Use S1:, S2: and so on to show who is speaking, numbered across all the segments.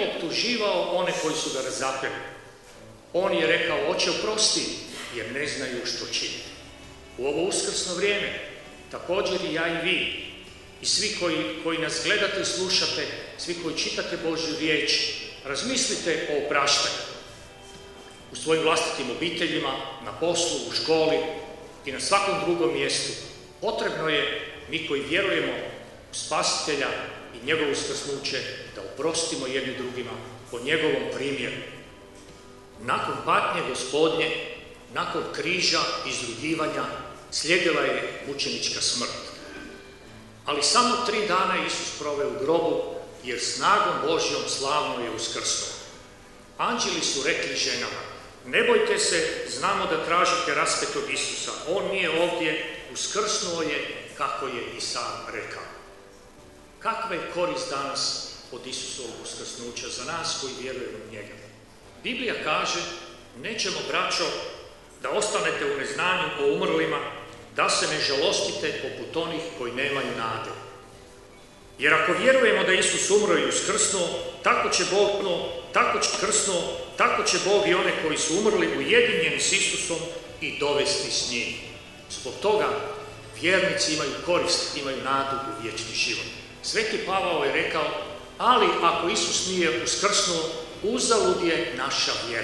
S1: optuživao one koji su ga razapeli. On je rekao: Oče, oprosti, jer ne znaju što čine. U ovo uskrsno vrijeme također i ja i vi i svi koji nas gledate i slušate, svi koji čitate Božju riječ, razmislite o opraštanju u svojim vlastitim obiteljima, na poslu, u školi i na svakom drugom mjestu. Potrebno je, mi koji vjerujemo u Spasitelja i njegovo uskrsnuće, da oprostimo jedni drugima po njegovom primjeru. Nakon patnje Gospodnje, nakon križa i izrugivanja, slijedila je mučenička smrt. Ali samo 3 dana Isus proveo u grobu, jer snagom Božjom slavno je uskrsnuo. Anđeli su rekli ženama: Ne bojte se, znamo da tražite raspetog Isusa. On nije ovdje, uskrsnuo je, kako je i sam rekao. Kakva je korist danas od Isusovog uskrsnuća za nas koji vjerujemo u njega? Biblija kaže: nećemo, braćo, da ostanete u neznanju o umrlima, da se ne žalostite poput onih koji nemaju nade. Jer ako vjerujemo da Isus umro i uskrsnuo, tako će Bog i one koji su umrli ujedinjeni s Isusom i dovesti s njim. Zbog toga vjernici imaju korist, imaju nadu u vječni život. Sveti Pavao je rekao: ali ako Isus nije uskrsnuo, uzalud je naša vjera.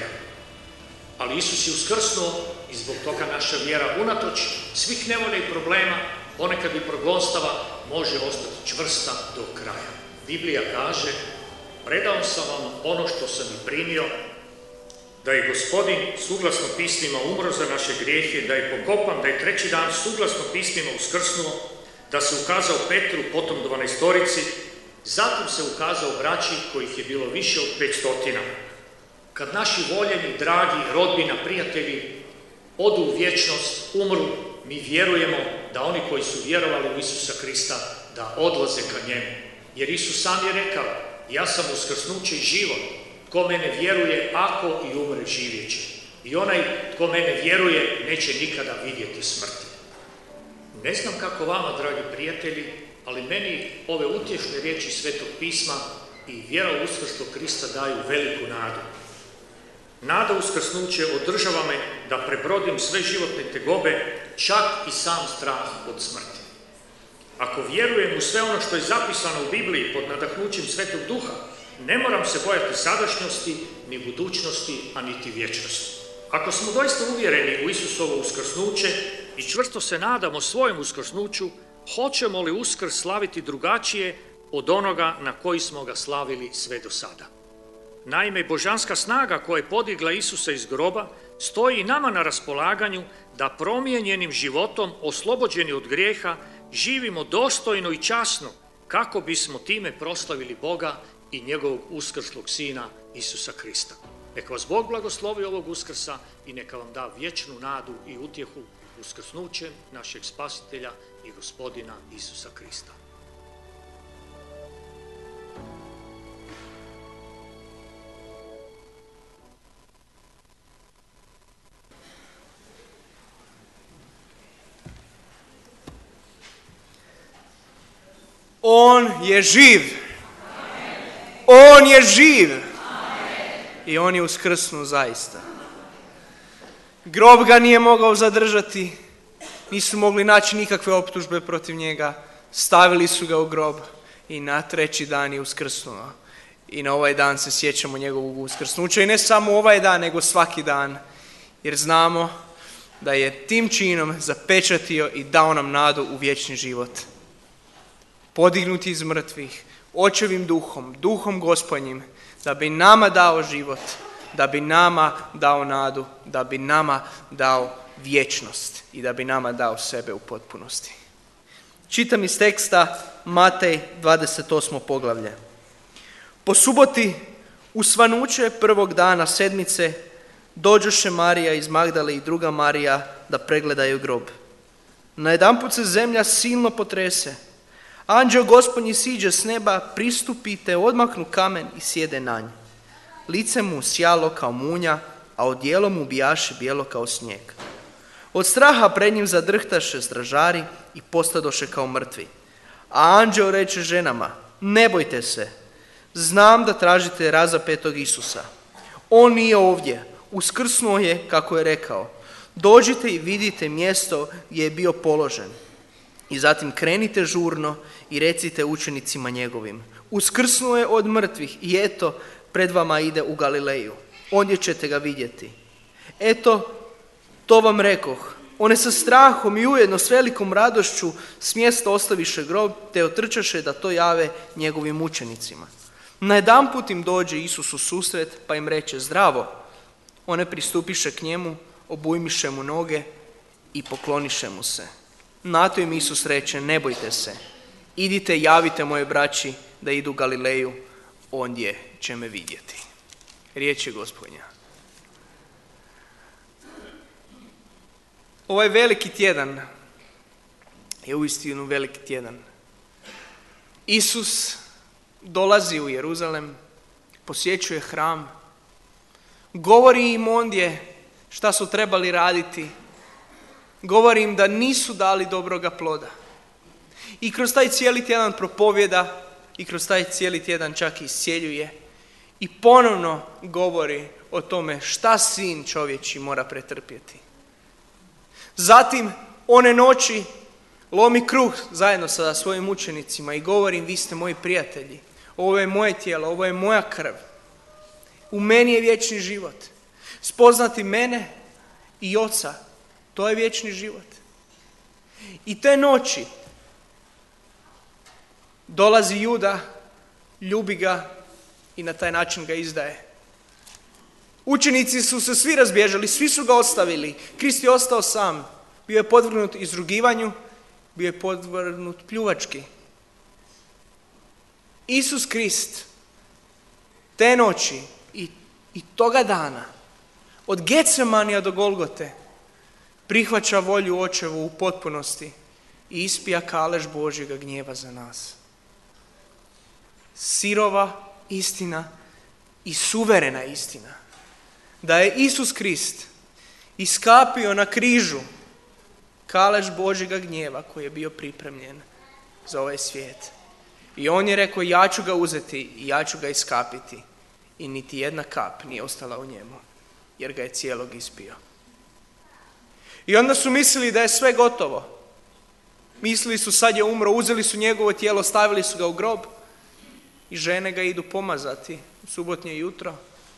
S1: Ali Isus je uskrsnuo i zbog toga naša vjera, unatoč svih nevolja i problema, ponekad i progonstava, može ostati čvrsta do kraja. Biblija kaže: predao sam vam ono što sam i primio, da je Gospodin suglasno pismima umro za naše grijehe, da je pokopan, da je 3. dan suglasno pismima uskrsnuo, da se ukazao Petru, potom 12-torici, zatim se ukazao braći kojih je bilo više od 500. Kad naši voljeni, dragi, rodbina, prijatelji odu u vječnost, umru, mi vjerujemo da oni koji su vjerovali u Isusa Krista, da odlaze ka njemu. Jer Isus sam je rekao: ja sam uskrsnuće i život. Tko mene vjeruje, ako i umre, živjet će. I onaj tko mene vjeruje, neće nikada vidjeti smrti. Ne znam kako vama, dragi prijatelji, ali meni ove utješne riječi Svetog pisma i vjera u uskrsnog Krista daju veliku nadu. Nada uskrsnuće održava me da prebrodim sve životne tegobe, čak i sam strah od smrti. Ako vjerujem u sve ono što je zapisano u Bibliji pod nadahnućem Svetog Duha, ne moram se bojati sadašnjosti, ni budućnosti, a niti vječnosti. Ako smo doista uvjereni u Isusovo uskrsnuće i čvrsto se nadamo svojem uskrsnuću, hoćemo li Uskrs slaviti drugačije od onoga na koji smo ga slavili sve do sada? Naime, božanska snaga koja je podigla Isusa iz groba stoji i nama na raspolaganju da promijenjenim životom, oslobođeni od grijeha, živimo dostojno i časno, kako bismo time proslavili Boga i njegovog uskrslog Sina Isusa Krista. Neka vas Bog blagoslovi ovog Uskrsa i neka vam da vječnu nadu i utjehu uskrsnućem našeg Spasitelja i Gospodina Isusa Krista.
S2: On je živ. On je živ. I on je uskrsnuo zaista. Grob ga nije mogao zadržati, nisu mogli naći nikakve optužbe protiv njega, stavili su ga u grob i na 3. dan je uskrsnuo. I na ovaj dan se sjećamo njegovog uskrsnuća i ne samo ovaj dan, nego svaki dan, jer znamo da je tim činom zapečatio i dao nam nadu u vječni život. Podignuti iz mrtvih, Očevim duhom, duhom Gospodnjim, da bi nama dao život, da bi nama dao nadu, da bi nama dao vječnost i da bi nama dao sebe u potpunosti. Čitam iz teksta Matej 28. poglavlje. Po suboti u svanuće prvog dana sedmice dođoše Marija iz Magdale i druga Marija da pregledaju grob. Najedanput se zemlja silno potrese. Anđeo Gospodnji siđe s neba, pristupi te odmaknu kamen i sjede na nj. Lice mu sjalo kao munja, a odijelo mu bijaše bijelo kao snijeg. Od straha pred njim zadrhtaše stražari i postadoše kao mrtvi. A anđeo reče ženama: ne bojte se, Znam da tražite razapetog Isusa. On nije ovdje, uskrsnuo je kako je rekao. Dođite i vidite mjesto gdje je bio položen. I zatim krenite žurno i recite učenicima njegovim. Uskrsnuo je od mrtvih i eto, pred vama ide u Galileju. Ondje ćete ga vidjeti. Eto, to vam rekoh. One sa strahom i ujedno s velikom radošću s mjesta ostaviše grob, te otrčaše da to jave njegovim učenicima. Najedanput im dođe Isus u susret, pa im reče zdravo. One pristupiše k njemu, obujmiše mu noge i pokloniše mu se. Na to im Isus reče, ne bojte se, idite javite moje braći da idu u Galileju, ondje će me vidjeti. Riječ je Gospodnja. Ovaj veliki tjedan je uistinu veliki tjedan. Isus dolazi u Jeruzalem, posjećuje hram, govori im ondje šta su trebali raditi, govori im da nisu dali dobroga ploda. I kroz taj cijeli tjedan propovjeda i kroz taj cijeli tjedan čak i iscijeljuje i ponovno govori o tome šta sin čovječji mora pretrpjeti. Zatim one noći lomi kruh zajedno sa svojim učenicima i govori im vi ste moji prijatelji, ovo je moje tijelo, ovo je moja krv. U meni je vječni život. Spoznati mene i Oca, to je vječni život. I te noći dolazi Juda, ljubi ga i na taj način ga izdaje. Učenici su se svi razbježali, svi su ga ostavili. Krist je ostao sam. Bio je podvrgnut izrugivanju, bio je podvrgnut pljuvački. Isus Krist te noći i toga dana, od Getsemanija do Golgote, prihvaća volju Očevu u potpunosti i ispija kalež Božjega gnjeva za nas. Sirova istina i suverena istina. Da je Isus Krist iskapio na križu kalež Božjega gnjeva koji je bio pripremljen za ovaj svijet. I on je rekao ja ću ga uzeti i ja ću ga iskapiti. I niti jedna kap nije ostala u njemu, jer ga je cijelog ispio. I onda su mislili da je sve gotovo. Mislili su sad je umro, uzeli su njegovo tijelo, stavili su ga u grob i žene ga idu pomazati u subotnje jutro.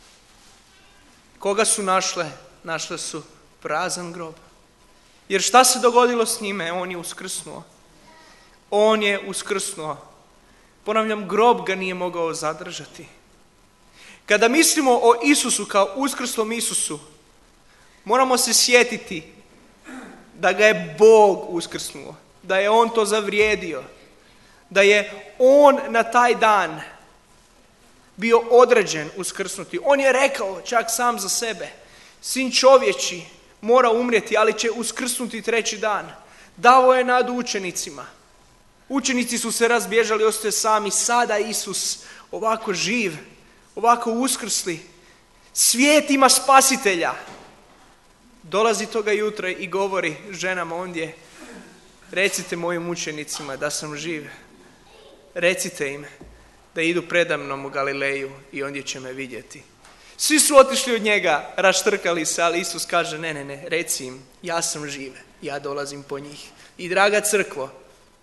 S2: Koga su našle? Našle su prazan grob. Jer šta se dogodilo s njime? On je uskrsnuo. On je uskrsnuo. Ponavljam, grob ga nije mogao zadržati. Kada mislimo o Isusu kao uskrslom Isusu, moramo se sjetiti da ga je Bog uskrsnuo, da je on to zavrijedio, da je on na taj dan bio određen uskrsnuti. On je rekao čak sam za sebe, sin čovječi mora umrijeti, ali će uskrsnuti treći dan. Dao je nadu učenicima. Učenici su se razbježali, ostaje sami. Sada Isus ovako živ, ovako uskrsli. Svijet ima spasitelja. Dolazi toga jutra i govori ženama ondje, recite mojim učenicima da sam živ. Recite im da idu predamnom u Galileju i ondje će me vidjeti. Svi su otišli od njega, raštrkali se, ali Isus kaže ne, reci im, ja sam živ, ja dolazim po njih. I draga crkvo,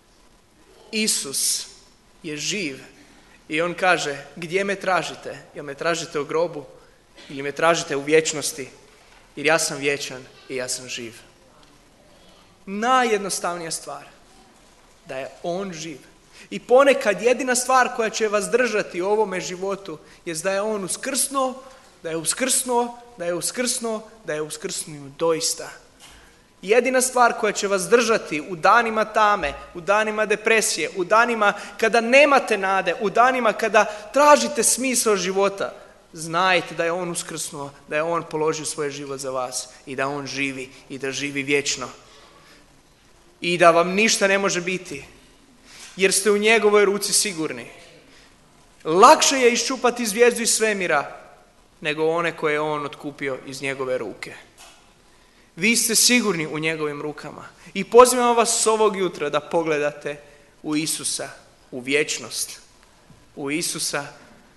S2: Isus je živ i on kaže, gdje me tražite? Jel me tražite u grobu ili me tražite u vječnosti? Jer ja sam vječan i ja sam živ. Najjednostavnija stvar, da je on živ. I ponekad jedina stvar koja će vas držati u ovome životu je da je on uskrsnuo, da je uskrsnuo, da je uskrsnuo, da je uskrsnuo doista. Jedina stvar koja će vas držati u danima tame, u danima depresije, u danima kada nemate nade, u danima kada tražite smisao života, znajte da je on uskrsnuo, da je on položio svoj život za vas i da on živi i da živi vječno. I da vam ništa ne može biti, jer ste u njegovoj ruci sigurni. Lakše je iščupati zvijezdu iz svemira nego one koje je on otkupio iz njegove ruke. Vi ste sigurni u njegovim rukama. I pozivam vas s ovog jutra da pogledate u Isusa, u vječnost. U Isusa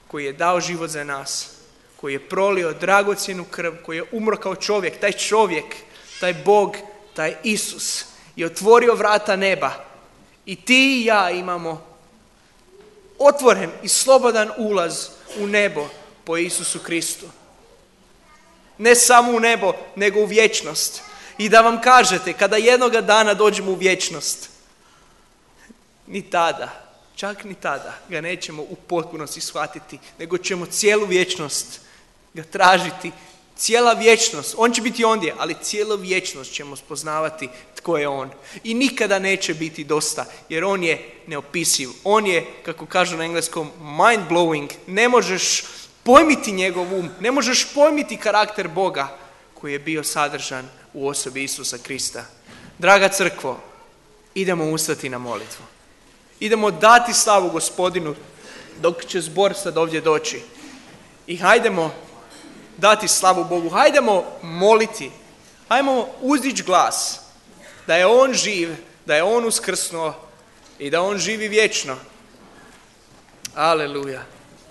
S2: koji je dao život za nas, koji je prolio dragocjenu krv, koji je umro kao čovjek, taj čovjek, taj Bog, taj Isus je otvorio vrata neba i ti i ja imamo otvoren i slobodan ulaz u nebo po Isusu Kristu. Ne samo u nebo, nego u vječnost. I da vam kažete, kada jednoga dana dođemo u vječnost, ni tada, čak ni tada ga nećemo u potpunosti shvatiti, nego ćemo cijelu vječnost ga tražiti. Cijela vječnost, on će biti ondje, ali cijelu vječnost ćemo spoznavati tko je on. I nikada neće biti dosta, jer on je neopisiv. On je, kako kažu na engleskom, mind blowing. Ne možeš pojmiti njegov um, ne možeš pojmiti karakter Boga koji je bio sadržan u osobi Isusa Krista. Draga crkvo, idemo ustati na molitvu. Idemo dati slavu Gospodinu dok će zbor sad ovdje doći. I hajdemo dati slavu Bogu. Hajdemo moliti. Hajdemo uzdići glas da je on živ, da je on uskrsnuo i da on živi vječno. Aleluja.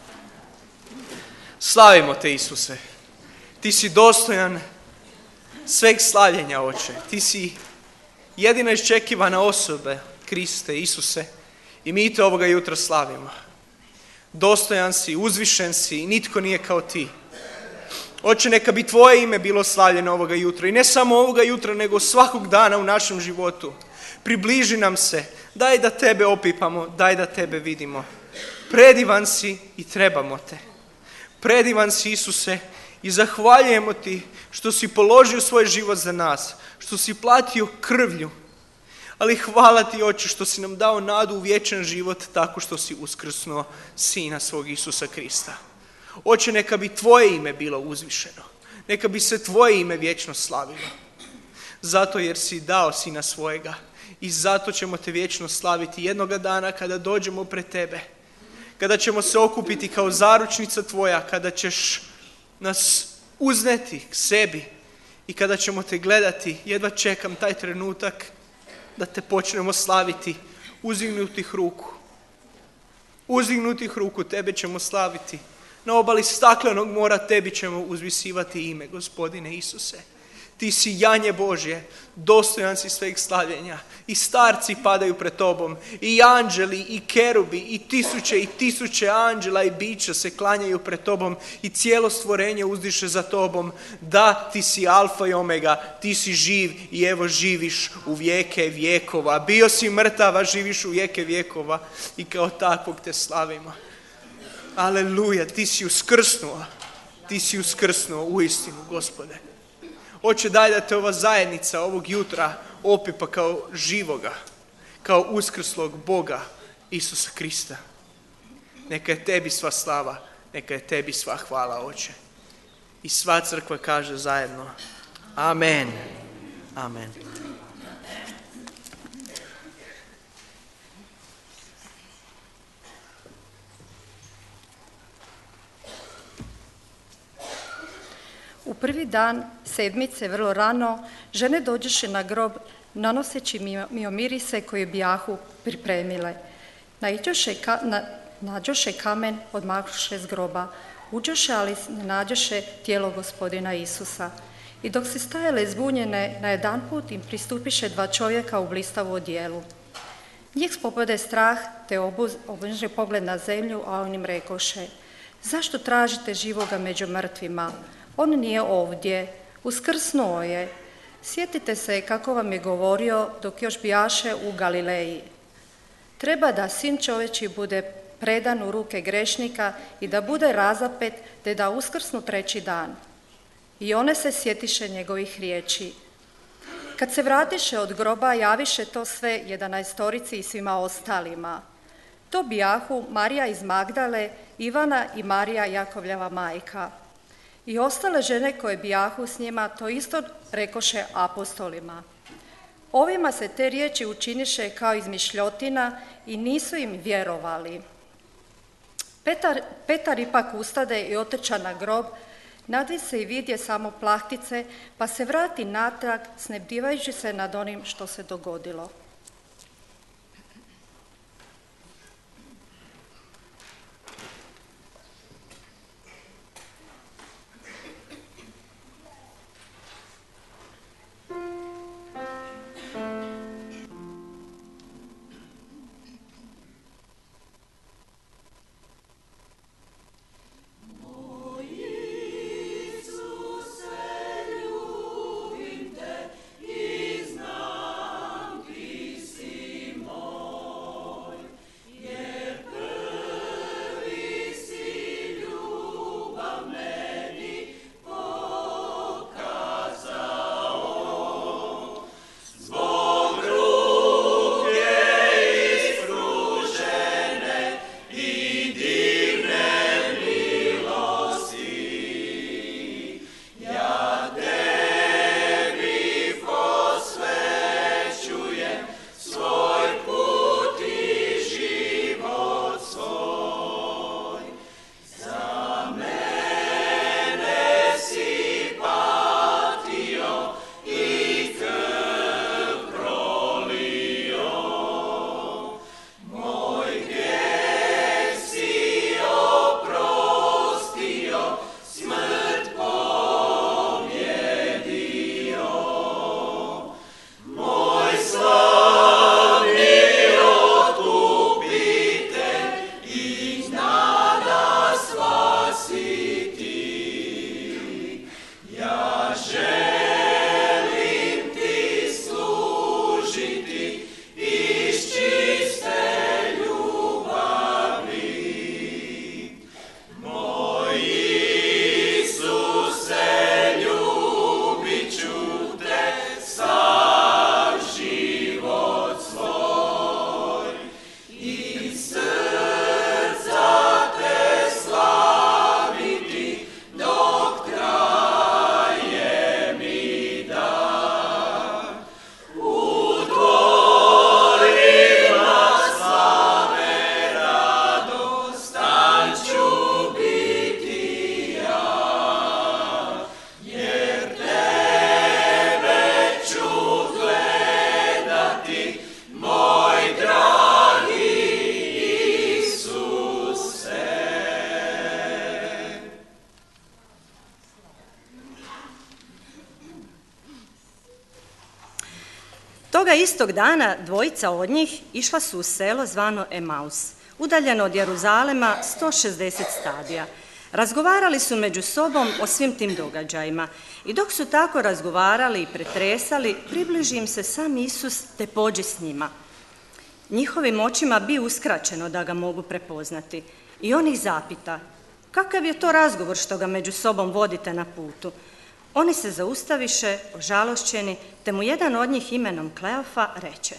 S2: Slavimo te, Isuse. Ti si dostojan sveg slavljenja, Oče. Ti si jedina iščekivana osoba, Kriste, Isuse. I mi te ovoga jutra slavimo. Dostojan si, uzvišen si i nitko nije kao ti. Oče, neka bi tvoje ime bilo slavljeno ovoga jutra. I ne samo ovoga jutra, nego svakog dana u našem životu. Približi nam se. Daj da tebe opipamo, daj da tebe vidimo. Predivan si i trebamo te. Predivan si, Isuse, i zahvaljujemo ti što si položio svoj život za nas, što si platio krvlju. Ali hvala ti, Oče, što si nam dao nadu u vječan život tako što si uskrsnuo Sina svog Isusa Krista. Oče, neka bi tvoje ime bilo uzvišeno. Neka bi se tvoje ime vječno slavilo. Zato jer si dao Sina svojega i zato ćemo te vječno slaviti jednoga dana kada dođemo pred tebe. Kada ćemo se okupiti kao zaručnica tvoja, kada ćeš nas uzneti k sebi i kada ćemo te gledati, jedva čekam taj trenutak da te počnemo slaviti uzdignutih ruku. Uzdignutih ruku tebe ćemo slaviti. Na obali staklenog mora tebi ćemo uzvisivati ime, Gospodine Isuse. Ti si janje Božje, dostojan si sveg slavljenja. I starci padaju pred tobom, i anđeli, i kerubi, i tisuće anđela i bića se klanjaju pred tobom i cijelo stvorenje uzdiše za tobom. Da, ti si alfa i omega, ti si živ i evo živiš u vijeke vjekova. Bio si mrtav, a živiš u vijeke vjekova i kao takvog te slavimo. Aleluja, ti si uskrsnuo u istinu, Gospode. Oče, daj da te ova zajednica ovog jutra opipa kao živoga, kao uskrslog Boga Isusa Krista. Neka je tebi sva slava, neka je tebi sva hvala, Oče. I sva crkva kaže zajedno. Amen. Amen.
S3: U prvi dan sedmice, vrlo rano, žene dođeše na grob, nanoseći miomirise koje bijahu pripremile. Nađoše kamen, odmaknuše s groba. Uđoše, ali ne nađoše tijelo Gospodina Isusa. I dok se stajale zbunjene, najedanput im pristupiše dva čovjeka u blistavu odijelu. Njih spopade strah, te obrže pogled na zemlju, a on im rekoše: zašto tražite živoga među mrtvima? On nije ovdje, uskrsnuo je. Sjetite se kako vam je govorio dok još bijaše u Galileji. Treba da Sin čovječji bude predan u ruke grešnika i da bude razapet, te da uskrsnu treći dan. I one se sjetiše njegovih riječi. Kad se vratiše od groba, javiše to sve 11 i svima ostalima. To bijahu Marija iz Magdale, Ivana i Marija Jakovljeva majka. I ostale žene koje bijahu s njima to isto rekoše apostolima. Ovima se te riječi učiniše kao izmišljotina i nisu im vjerovali. Petar ipak ustade i otrča na grob, nadvi se i vidje samo plahtice, pa se vrati natrag, snebdivajući se nad onim što se dogodilo.
S4: Toga istog dana dvojica od njih išla su u selo zvano Emaus, udaljeno od Jeruzalema 160 stadija. Razgovarali su među sobom o svim tim događajima i dok su tako razgovarali i pretresali, približi im se sam Isus te pođe s njima. Njihovim očima bi uskraćeno da ga mogu prepoznati i on ih zapita: kakav je to razgovor što ga među sobom vodite na putu? Oni se zaustaviše, ožalošćeni, te mu jedan od njih imenom Kleofa reče: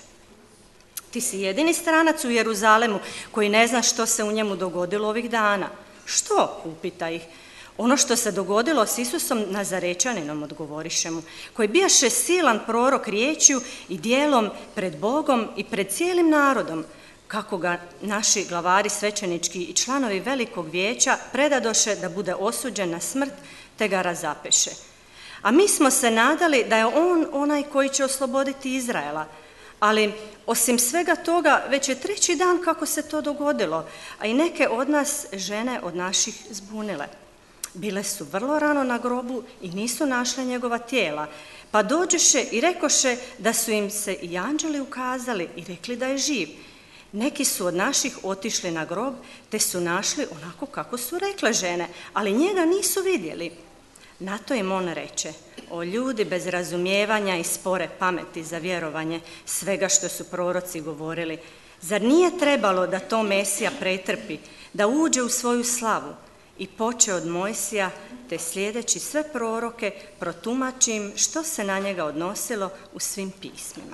S4: ti si jedini stranac u Jeruzalemu koji ne zna što se u njemu dogodilo ovih dana. Što? Upita ih. Ono što se dogodilo s Isusom Nazarečaninom, odgovoriše mu, koji bijaše silan prorok riječju i djelom pred Bogom i pred cijelim narodom, kako ga naši glavari svećenički i članovi velikog vijeća predadoše da bude osuđen na smrt, te ga razapeše. A mi smo se nadali da je on onaj koji će osloboditi Izraela. Ali osim svega toga, već je 3. dan kako se to dogodilo, a i neke od nas žene od naših zbunile. Bile su vrlo rano na grobu i nisu našle njegova tijela, pa dođeše i rekoše da su im se i anđeli ukazali i rekli da je živ. Neki su od naših otišli na grob, te su našli onako kako su rekle žene, ali njega nisu vidjeli. Na to im on reče: o ljudi bez razumijevanja i spore pameti za vjerovanje svega što su proroci govorili, zar nije trebalo da to Mesija pretrpi, da uđe u svoju slavu? I poče od Mojsija, te slijedeći sve proroke protumači im što se na njega odnosilo u svim pismima.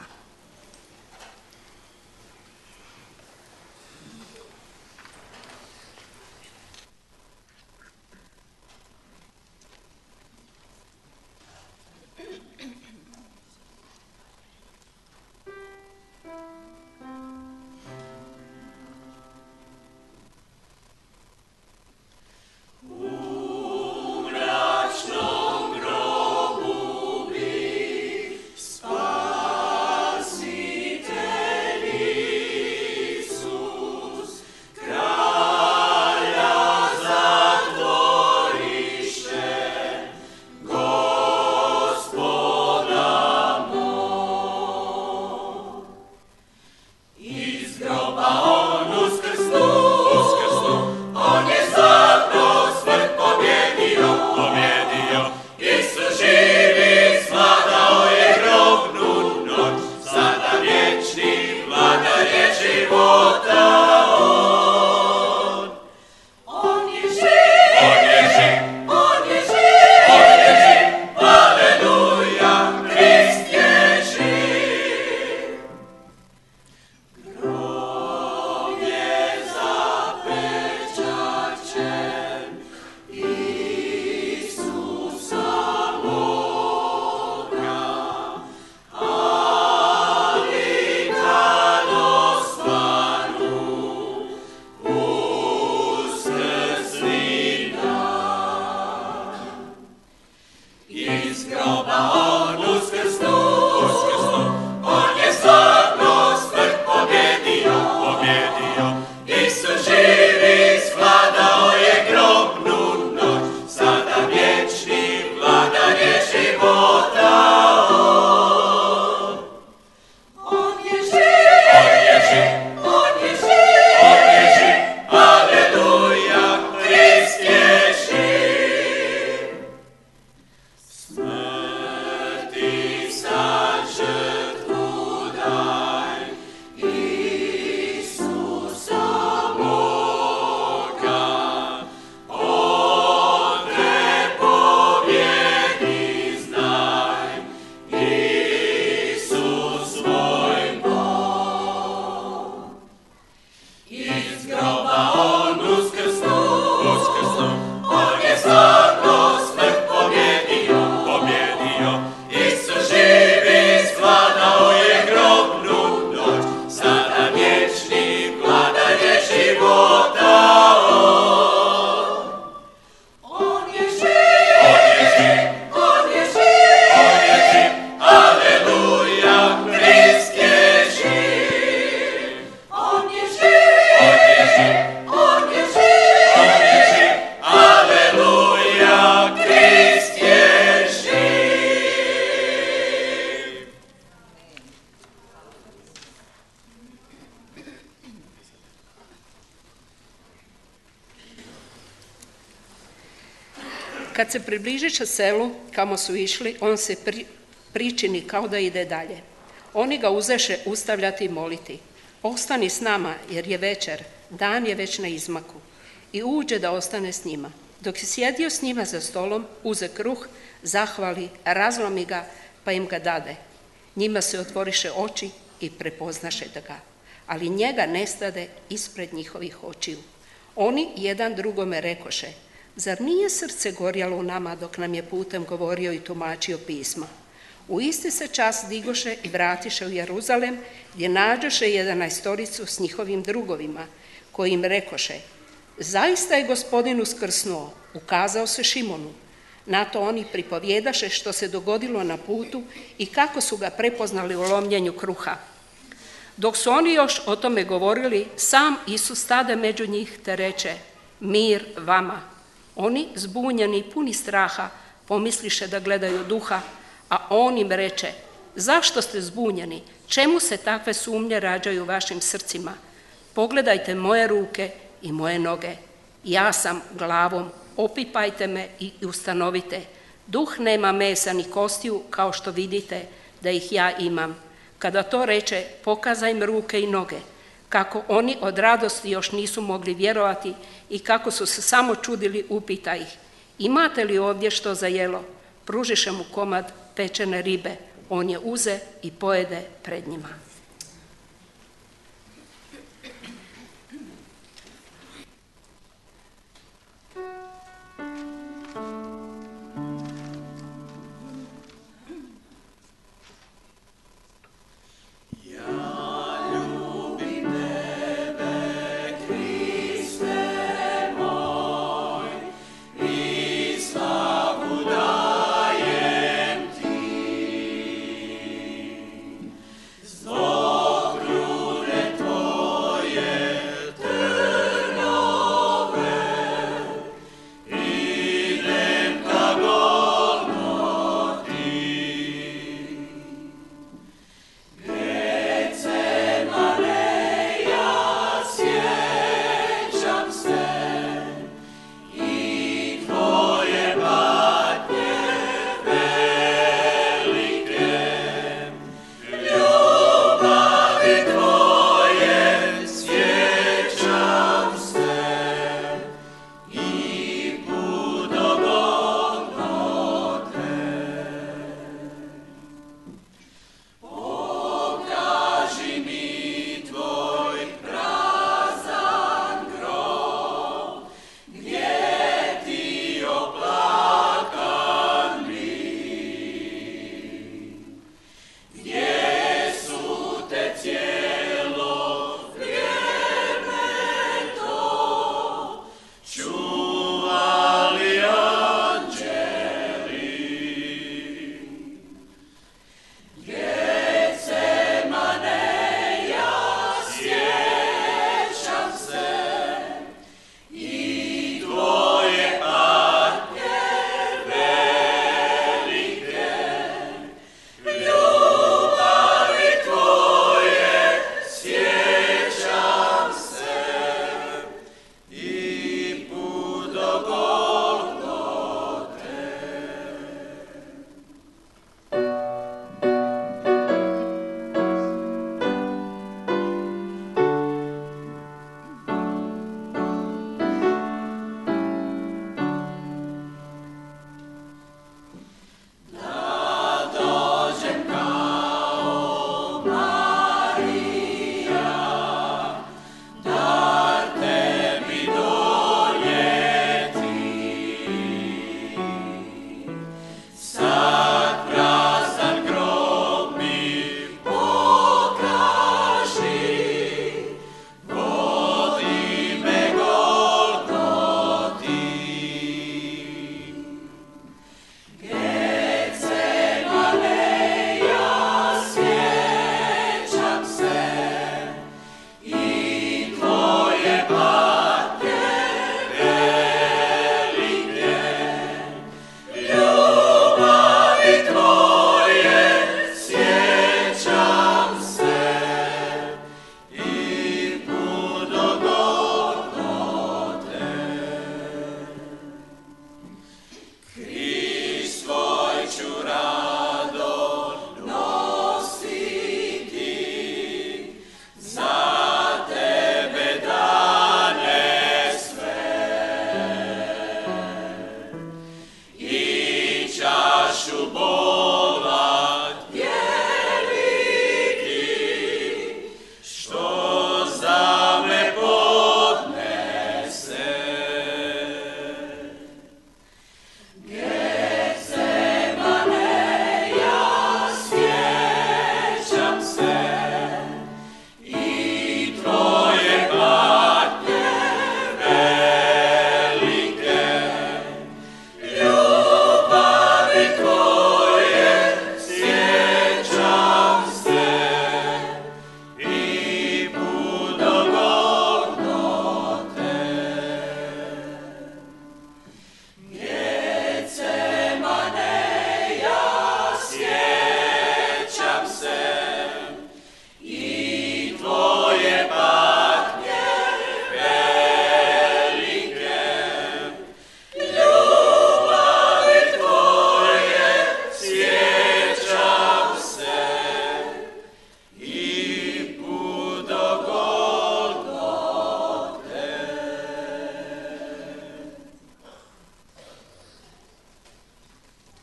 S5: Spasitelj Kad se približiše selu kamo su išli, on se pričini kao da ide dalje. Oni ga uzeše ustavljati i moliti. Ostani s nama, jer je večer, dan je već na izmaku. I uđe da ostane s njima. Dok je sjedio s njima za stolom, uze kruh, zahvali, razlomi ga, pa im ga dade. Njima se otvoriše oči i prepoznaše da ga. Ali njega nestade ispred njihovih očiju. Oni jedan drugome rekoše: zar nije srce gorjalo u nama dok nam je putem govorio i tumačio pisma? U isti se čas digoše i vratiše u Jeruzalem, gdje nađoše 11 s njihovim drugovima, koji im rekoše: zaista je Gospodin uskrsnuo, ukazao se Šimonu. Na to oni pripovjedaše što se dogodilo na putu i kako su ga prepoznali u lomljenju kruha. Dok su oni još o tome govorili, sam Isus stade među njih te reče: mir vama. Oni, zbunjeni i puni straha, pomisliše da gledaju duha, a on im reče: zašto ste zbunjeni? Čemu se takve sumnje rađaju u vašim srcima? Pogledajte moje ruke i moje noge. Ja sam glavom, opipajte me i ustanovite. Duh nema mesa ni kostiju, kao što vidite da ih ja imam. Kada to reče, pokazaj im ruke i noge. Kako oni od radosti još nisu mogli vjerovati i kako su se samo čudili, upita ih: imate li ovdje što za jelo? Pružiše mu komad pečene ribe. On je uze i pojede pred njima.
S6: So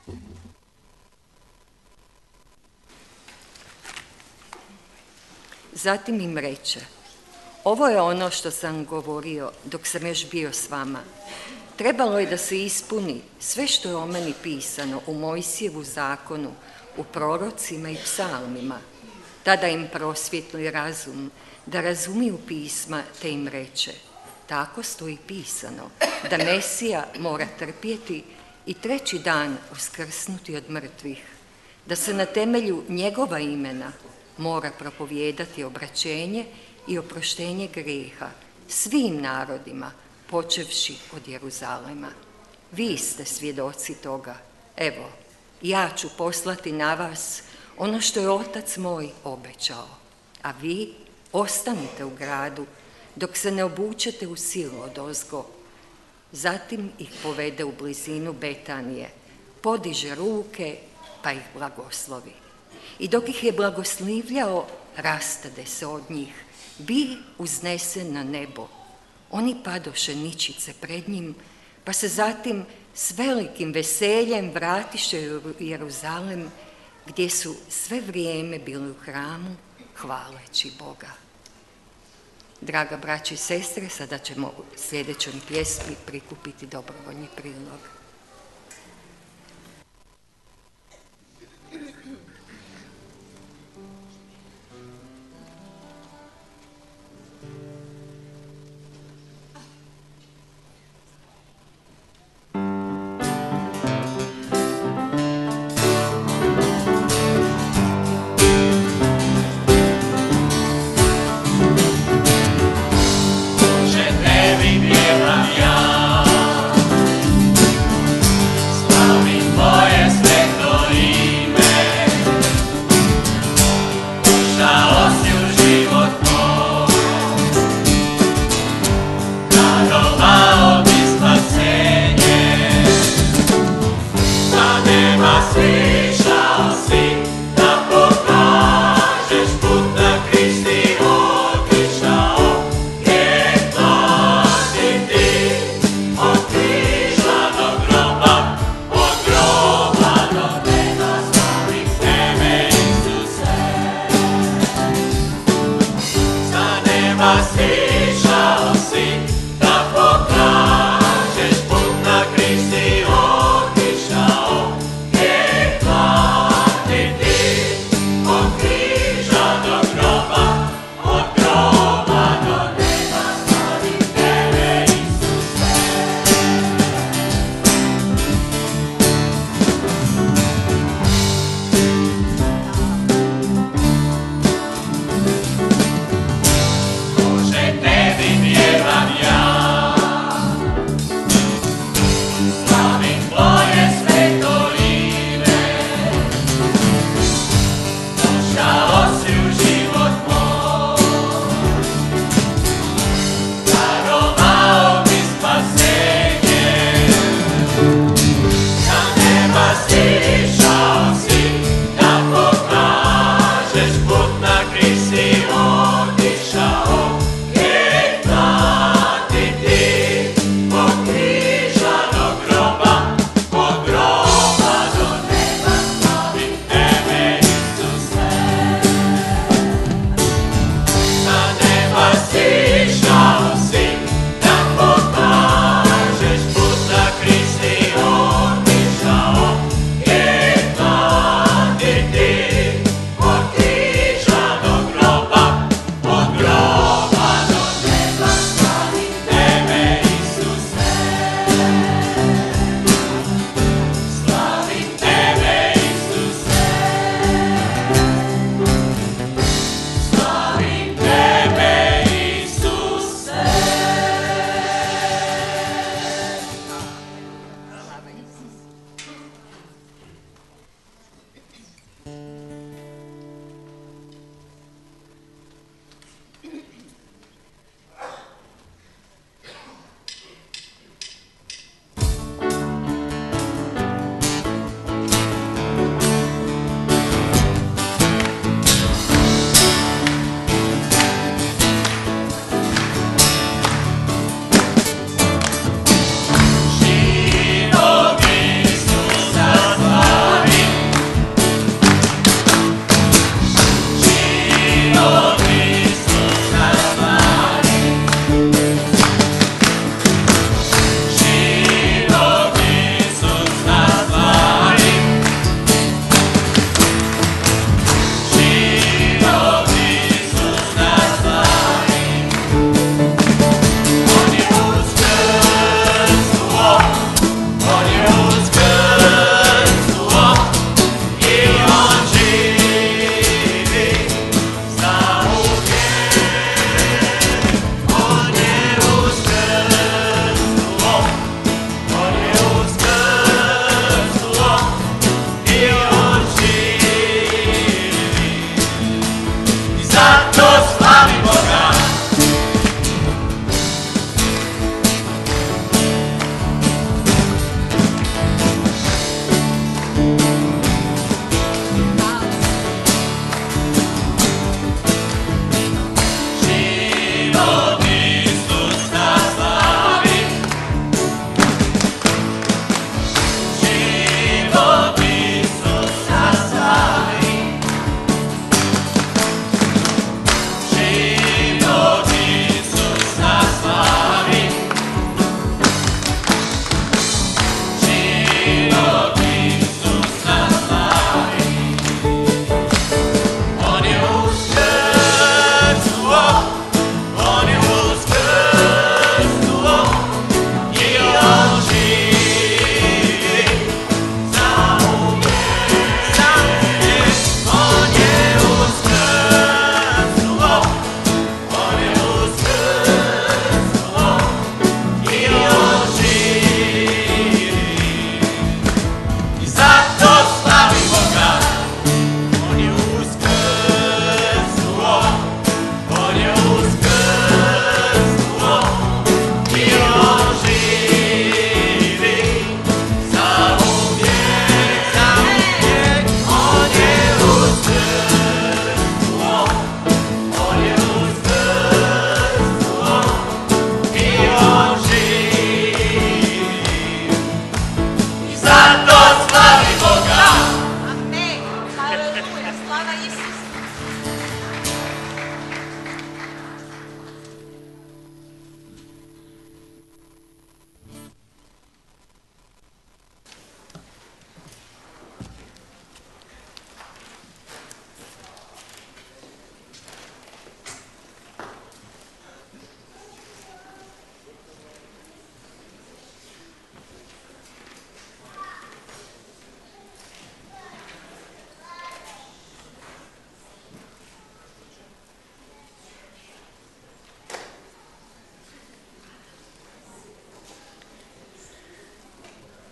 S6: Zatim im reče: ovo je ono što sam govorio dok sam još bio s vama. Trebalo je da se ispuni sve što je o meni pisano u Mojsijevu zakonu, u prorocima i psalmima. Tada im prosvjetli razum, da razumiju pisma, te im reče: tako stoji pisano, da Mesija mora trpjeti i treći dan uskrsnuti od mrtvih, da se na temelju njegova imena mora propovijedati obraćenje i oproštenje grijeha svim narodima, počevši od Jeruzalema. Vi ste svjedoci toga. Evo, ja ću poslati na vas ono što je Otac moj obećao, a vi ostanite u gradu dok se ne obučete u silu odozgo. Zatim ih povede u blizinu Betanije, podiže ruke pa ih blagoslovi. I dok ih je blagoslivljao, rastade se od njih, bi uznesen na nebo. Oni padoše ničice pred njim, pa se zatim s velikim veseljem vratiše u Jeruzalem, gdje su sve vrijeme bili u hramu, hvaleći Boga. Draga braći i sestre, sada ćemo u sljedećoj pjesmi prikupiti dobrovoljni prilog.
S7: Otišao, je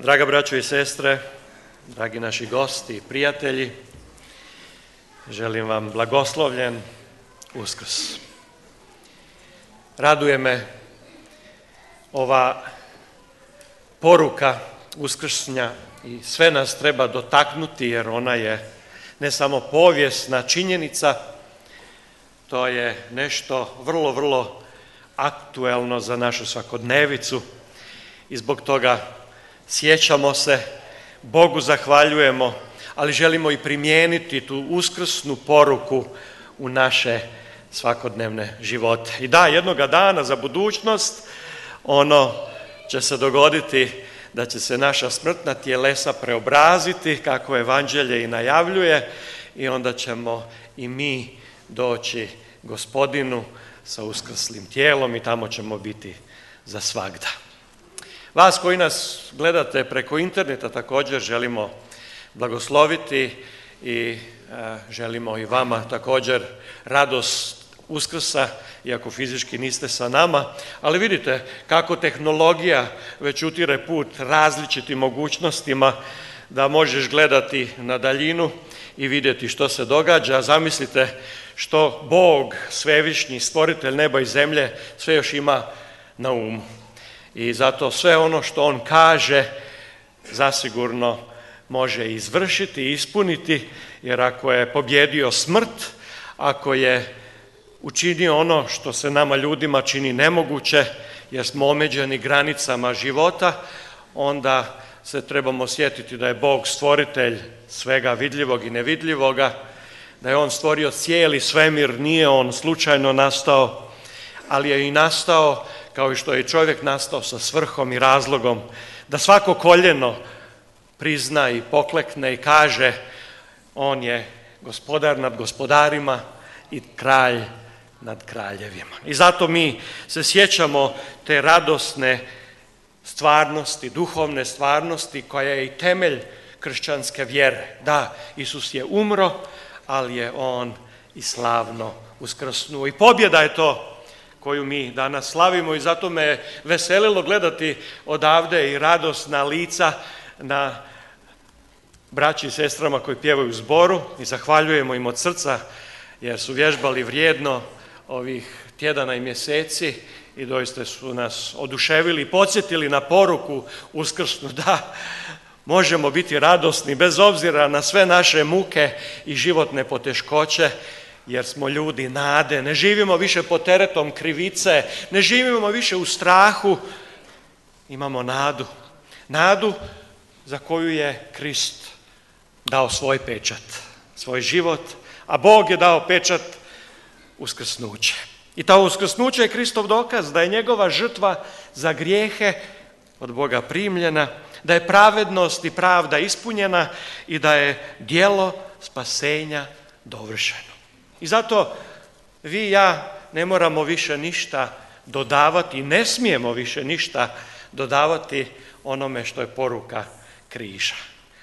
S7: Draga braćo i sestre, dragi naši gosti i prijatelji, želim vam blagoslovljen Uskrs. Raduje me ova poruka uskrsnja i sve nas treba dotaknuti jer ona je ne samo povijesna činjenica, to je nešto vrlo, vrlo aktuelno za našu svakodnevicu i zbog toga sjećamo se, Bogu zahvaljujemo, ali želimo i primijeniti tu uskrsnu poruku u naše svakodnevne živote. I da, jednoga dana za budućnost ono će se dogoditi da će se naša smrtna tijelesa preobraziti, kako evanđelje i najavljuje, i onda ćemo i mi doći Gospodinu sa uskrslim tijelom i tamo ćemo biti za svagda. Vas koji nas gledate preko interneta također želimo blagosloviti i želimo i vama također radost Uskrsa, iako fizički niste sa nama, ali vidite kako tehnologija već utire put različitim mogućnostima da možeš gledati na daljinu i vidjeti što se događa. Zamislite što Bog, svevišnji stvoritelj neba i zemlje, sve još ima na umu. I zato sve ono što on kaže zasigurno može izvršiti i ispuniti, jer ako je pobjedio smrt, ako je učinio ono što se nama ljudima čini nemoguće, jer smo omeđeni granicama života, onda se trebamo sjetiti da je Bog stvoritelj svega vidljivog i nevidljivoga, da je on stvorio cijeli svemir, nije on slučajno nastao, ali je i nastao kao i što je čovjek nastao sa svrhom i razlogom, da svako koljeno prizna i poklekne i kaže on je gospodar nad gospodarima i kralj nad kraljevima. I zato mi se sjećamo te radosne stvarnosti, duhovne stvarnosti koja je i temelj kršćanske vjere. Da, Isus je umro, ali je on i slavno uskrsnuo. I pobjeda je to koju mi danas slavimo i zato me veselilo gledati odavde i radosna lica na braći i sestrama koji pjevaju u zboru i zahvaljujemo im od srca jer su vježbali vrijedno ovih tjedana i mjeseci i doista su nas oduševili i podsjetili na poruku uskrsnu da možemo biti radosni bez obzira na sve naše muke i životne poteškoće, jer smo ljudi nade, ne živimo više pod teretom krivice, ne živimo više u strahu, imamo nadu. Nadu za koju je Krist dao svoj pečat, svoj život, a Bog je dao pečat uskrsnuće. I ta uskrsnuće je Kristov dokaz da je njegova žrtva za grijehe od Boga primljena, da je pravednost i pravda ispunjena i da je djelo spasenja dovršeno. I zato vi i ja ne moramo više ništa dodavati, ne smijemo više ništa dodavati onome što je poruka križa.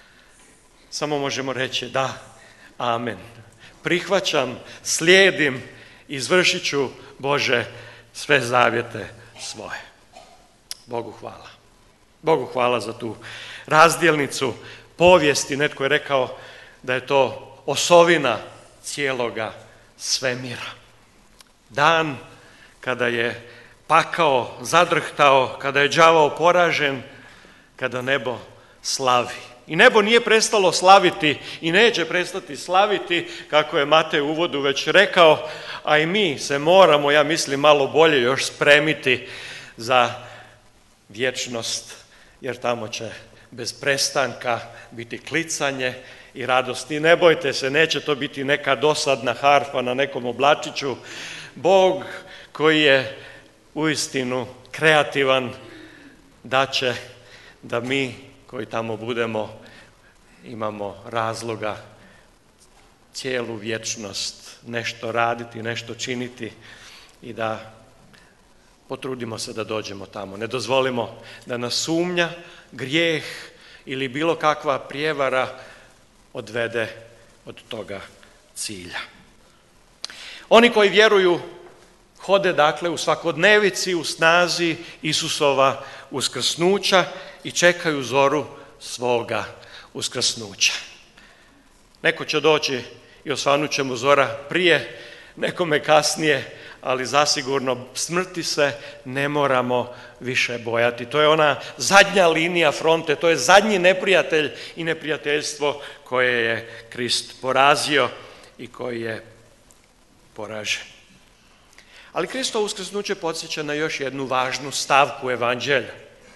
S7: Samo možemo reći da, amen. Prihvaćam, slijedim, izvršit ću, Bože, sve zavjete svoje. Bogu hvala. Bogu hvala za tu razdjelnicu povijesti. Netko je rekao da je to osovina cijeloga svemira. Dan kada je pakao zadrhtao, kada je đavao poražen, kada nebo slavi. I nebo nije prestalo slaviti i neće prestati slaviti, kako je Matej u uvodu već rekao, a i mi se moramo, ja mislim, malo bolje još spremiti za vječnost, jer tamo će bez prestanka biti klicanje i radost. I ne bojte se, neće to biti neka dosadna harfa na nekom oblačiću. Bog koji je uistinu kreativan daće da mi koji tamo budemo imamo razloga cijelu vječnost nešto raditi, nešto činiti i da potrudimo se da dođemo tamo. Ne dozvolimo da nas sumnja, grijeh ili bilo kakva prijevara odvede od toga cilja. Oni koji vjeruju hode dakle u svakodnevici, u snazi Isusova uskrsnuća i čekaju zoru svoga uskrsnuća. Neko će doći i osvanut će mu zora prije, nekome kasnije, ali zasigurno smrti se ne moramo više bojati. To je ona zadnja linija fronte, to je zadnji neprijatelj i neprijateljstvo koje je Krist porazio i koji je poražen. Ali Kristovo uskrsnuće podsjeća na još jednu važnu stavku evanđelja.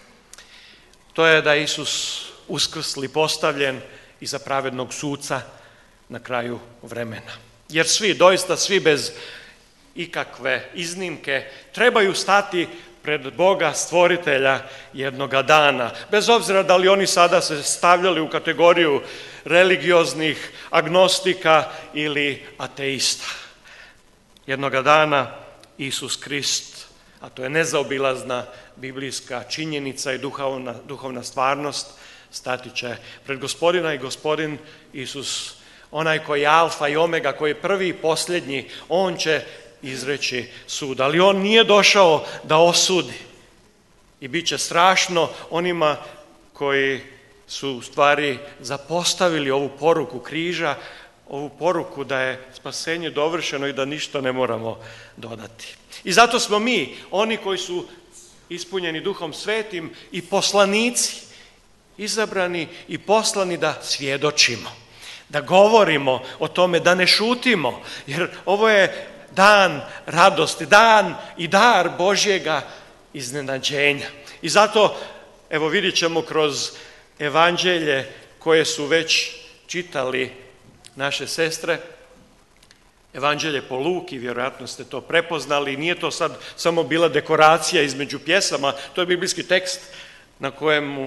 S7: To je da je Isus uskrsli postavljen iza pravednog suca na kraju vremena. Jer svi, doista svi bez ikakve iznimke, trebaju stati pred Boga stvoritelja jednoga dana. Bez obzira da li oni sada se stavljali u kategoriju religioznih agnostika ili ateista. Jednoga dana Isus Krist, a to je nezaobilazna biblijska činjenica i duhovna stvarnost, stati će pred Gospodina i Gospodin Isus, onaj koji je alfa i omega, koji je prvi i posljednji, on će izreći sud. Ali on nije došao da osudi. I bit će strašno onima koji su u stvari zapostavili ovu poruku križa, ovu poruku da je spasenje dovršeno i da ništa ne moramo dodati. I zato smo mi, oni koji su ispunjeni Duhom Svetim i poslanici, izabrani i poslani da svjedočimo, da govorimo o tome, da ne šutimo, jer ovo je dan radosti, dan i dar Božjega iznenađenja. I zato, evo vidjet ćemo kroz evanđelje koje su već čitali naše sestre, evanđelje po Luki, vjerojatno ste to prepoznali, nije to sad samo bila dekoracija između pjesama, to je biblijski tekst na kojemu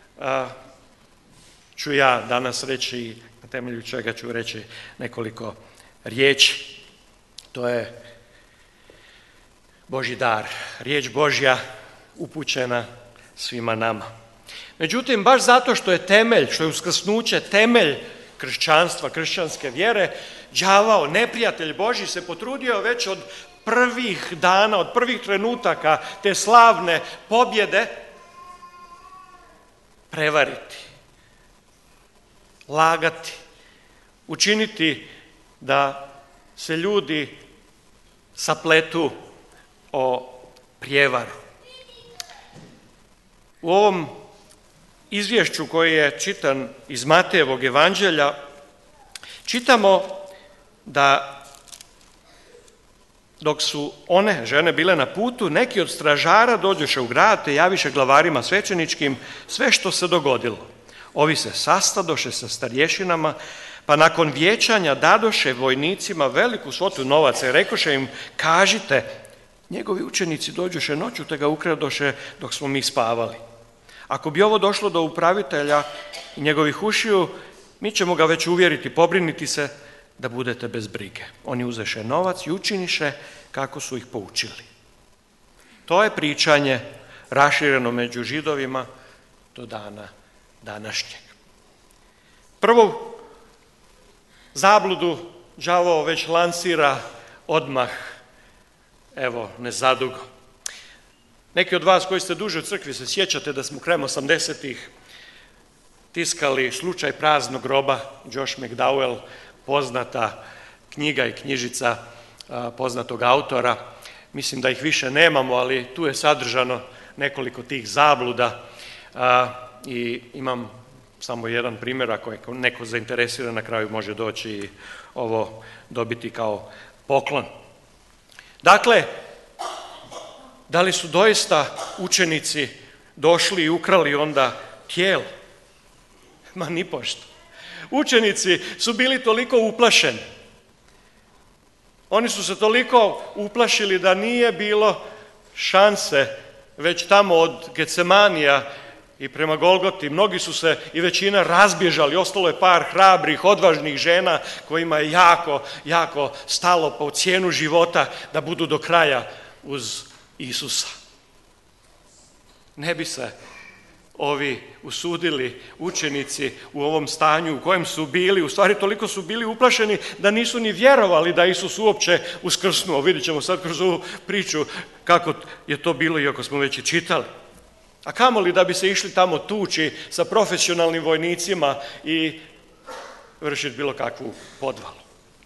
S7: ću ja danas reći i na temelju čega ću reći nekoliko riječi. To je Božji dar, riječ Božja upućena svima nama. Međutim, baš zato što je temelj, što je uskrsnuće temelj kršćanstva, kršćanske vjere, đavao, neprijatelj Božji se potrudio već od prvih dana, od prvih trenutaka te slavne pobjede prevariti, lagati, učiniti da se ljudi sapletu o prijevaru. U ovom izvješću koji je čitan iz Matejevog evanđelja čitamo da dok su one žene bile na putu, neki od stražara dođoše u grad te javiše glavarima svećeničkim sve što se dogodilo. Ovi se sastadoše sa starješinama, pa nakon vijećanja dadoše vojnicima veliku svotu novaca i rekoše im: kažite, njegovi učenici dođoše noću te ga ukradoše dok smo mi spavali. Ako bi ovo došlo do upravitelja i njegovih ušiju, mi ćemo ga već uvjeriti, pobriniti se da budete bez brige. Oni uzeše novac i učiniše kako su ih poučili. To je pričanje rašireno među Židovima do dana današnjeg. Prvu zabludu đavao već lansira odmah, evo, nezadugo. Neki od vas koji ste duže u crkvi se sjećate da smo krajem 80-ih tiskali Slučaj praznog groba, Josh McDowell, poznata knjiga i knjižica poznatog autora. Mislim da ih više nemamo, ali tu je sadržano nekoliko tih zabluda i imam samo jedan primjer, ako je neko zainteresiran, na kraju može doći i ovo dobiti kao poklon. Dakle, da li su doista učenici došli i ukrali onda tijelo? Ma nipošto. Učenici su bili toliko uplašeni. Oni su se toliko uplašili da nije bilo šanse već tamo od Getsemanija i prema Golgoti. Mnogi su se i većina razbježali, ostalo je par hrabrih, odvažnih žena kojima je jako stalo po cijenu života da budu do kraja uz Isusa. Ne bi se ovi usudili učenici u ovom stanju u kojem su bili, u stvari toliko su bili uplašeni da nisu ni vjerovali da Isus uopće uskrsnuo. Vidjet ćemo sad kroz ovu priču kako je to bilo, iako smo već i čitali. A kamoli da bi se išli tamo tući sa profesionalnim vojnicima i vršiti bilo kakvu podvalu.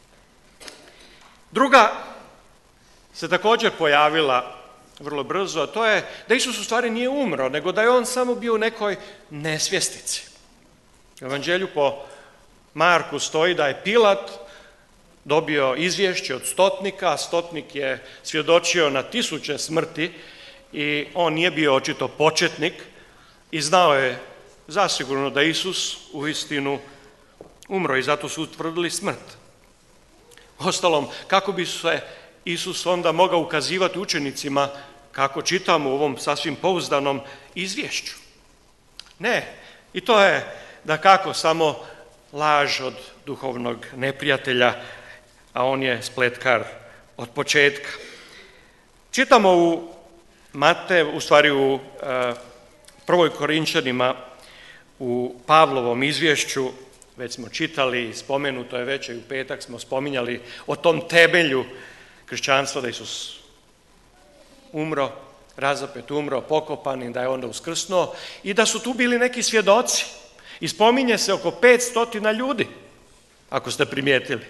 S7: Druga se također pojavila vrlo brzo, a to je da Isus u stvari nije umro, nego da je on samo bio u nekoj nesvjestici. U Evanđelju po Marku stoji da je Pilat dobio izvješće od stotnika, a stotnik je svjedočio na 1000 smrti i on nije bio očito početnik i znao je zasigurno da Isus uistinu umro i zato su utvrdili smrt. Ostalom, kako bi se Isus onda mogao ukazivati učenicima, kako čitamo u ovom sasvim pouzdanom izvješću? Ne, i to je dakako samo laž od duhovnog neprijatelja, a on je spletkar od početka. Čitamo u u 1. Korinčanima, u Pavlovom izvješću, već smo čitali, spomenuto je već i u petak smo spominjali o tom temelju kršćanstva, da Isus umro, razapet umro, pokopan i da je onda uskrsnuo i da su tu bili neki svjedoci. I spominje se oko 500 ljudi, ako ste primijetili.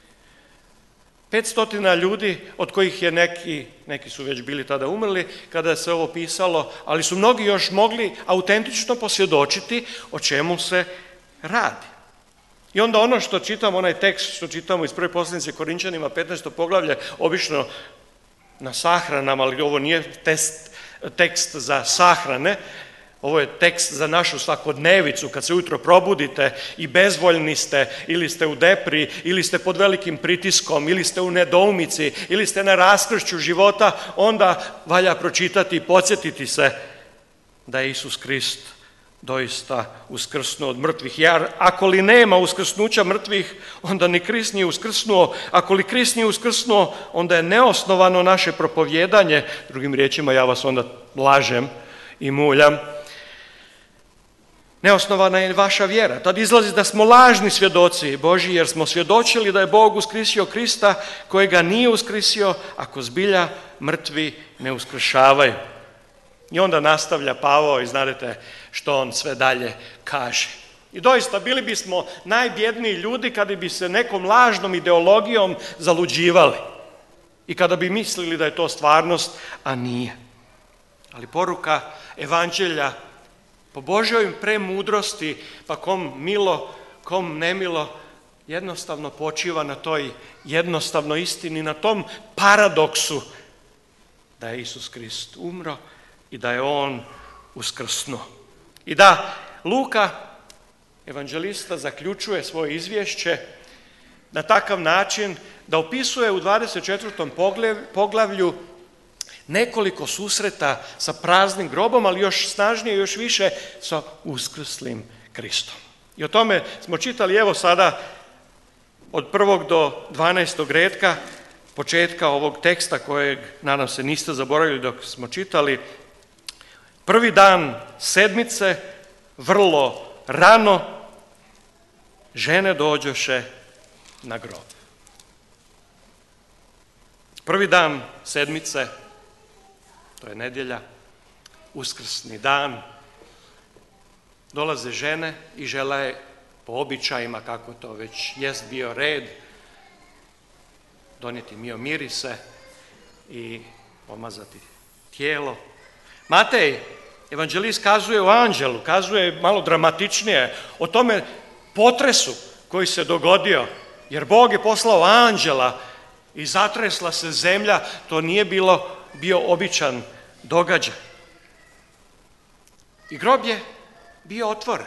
S7: 500 ljudi, od kojih je neki su već bili tada umrli kada se ovo pisalo, ali su mnogi još mogli autentično posvjedočiti o čemu se radi. I onda ono što čitamo, onaj tekst što čitamo iz prve poslanice Korinčanima, 15. poglavlje, obično na sahranama, ali ovo nije tekst za sahrane, ovo je tekst za našu svakodnevicu, kad se ujutro probudite i bezvoljni ste, ili ste u depri, ili ste pod velikim pritiskom, ili ste u nedoumici, ili ste na raskršću života, onda valja pročitati i podsjetiti se da je Isus Krist doista uskrsnuo od mrtvih. Jer ako li nema uskrsnuća mrtvih, onda ni Krist nije uskrsnuo. Ako li Krist nije uskrsnuo, onda je neosnovano naše propovjedanje. Drugim riječima, ja vas onda lažem i muljam. Neosnovana je vaša vjera. Tad izlazi da smo lažni svjedoci Božji, jer smo svjedočili da je Bog uskrsio Krista kojega nije uskrsio, ako zbilja mrtvi ne uskršavaju. I onda nastavlja Pavao i znate što on sve dalje kaže. I doista bili bismo najbjedniji ljudi kada bi se nekom lažnom ideologijom zaluđivali i kada bi mislili da je to stvarnost, a nije. Ali poruka evanđelja po Božjoj premudrosti, pa kom milo, kom nemilo, jednostavno počiva na toj jednostavno istini, na tom paradoksu da je Isus Krist umro i da je on uskrsnuo. I da Luka, evanđelista, zaključuje svoje izvješće na takav način da opisuje u 24. poglavlju nekoliko susreta sa praznim grobom, ali još snažnije, još više sa uskrslim Kristom. I o tome smo čitali, evo sada, od 1. do 12. retka, početka ovog teksta kojeg, nadam se, niste zaboravili dok smo čitali. Prvi dan sedmice, vrlo rano, žene dođoše na grob. Prvi dan sedmice, to je nedjelja, uskrsni dan, dolaze žene i žele po običajima, kako to već jest bio red, donijeti mirise i pomazati tijelo. Matej, evanđelist, kazuje o anđelu, kazuje malo dramatičnije o tome potresu koji se dogodio, jer Bog je poslao anđela i zatresla se zemlja, to nije bio običan događaj. I grob je bio otvoren.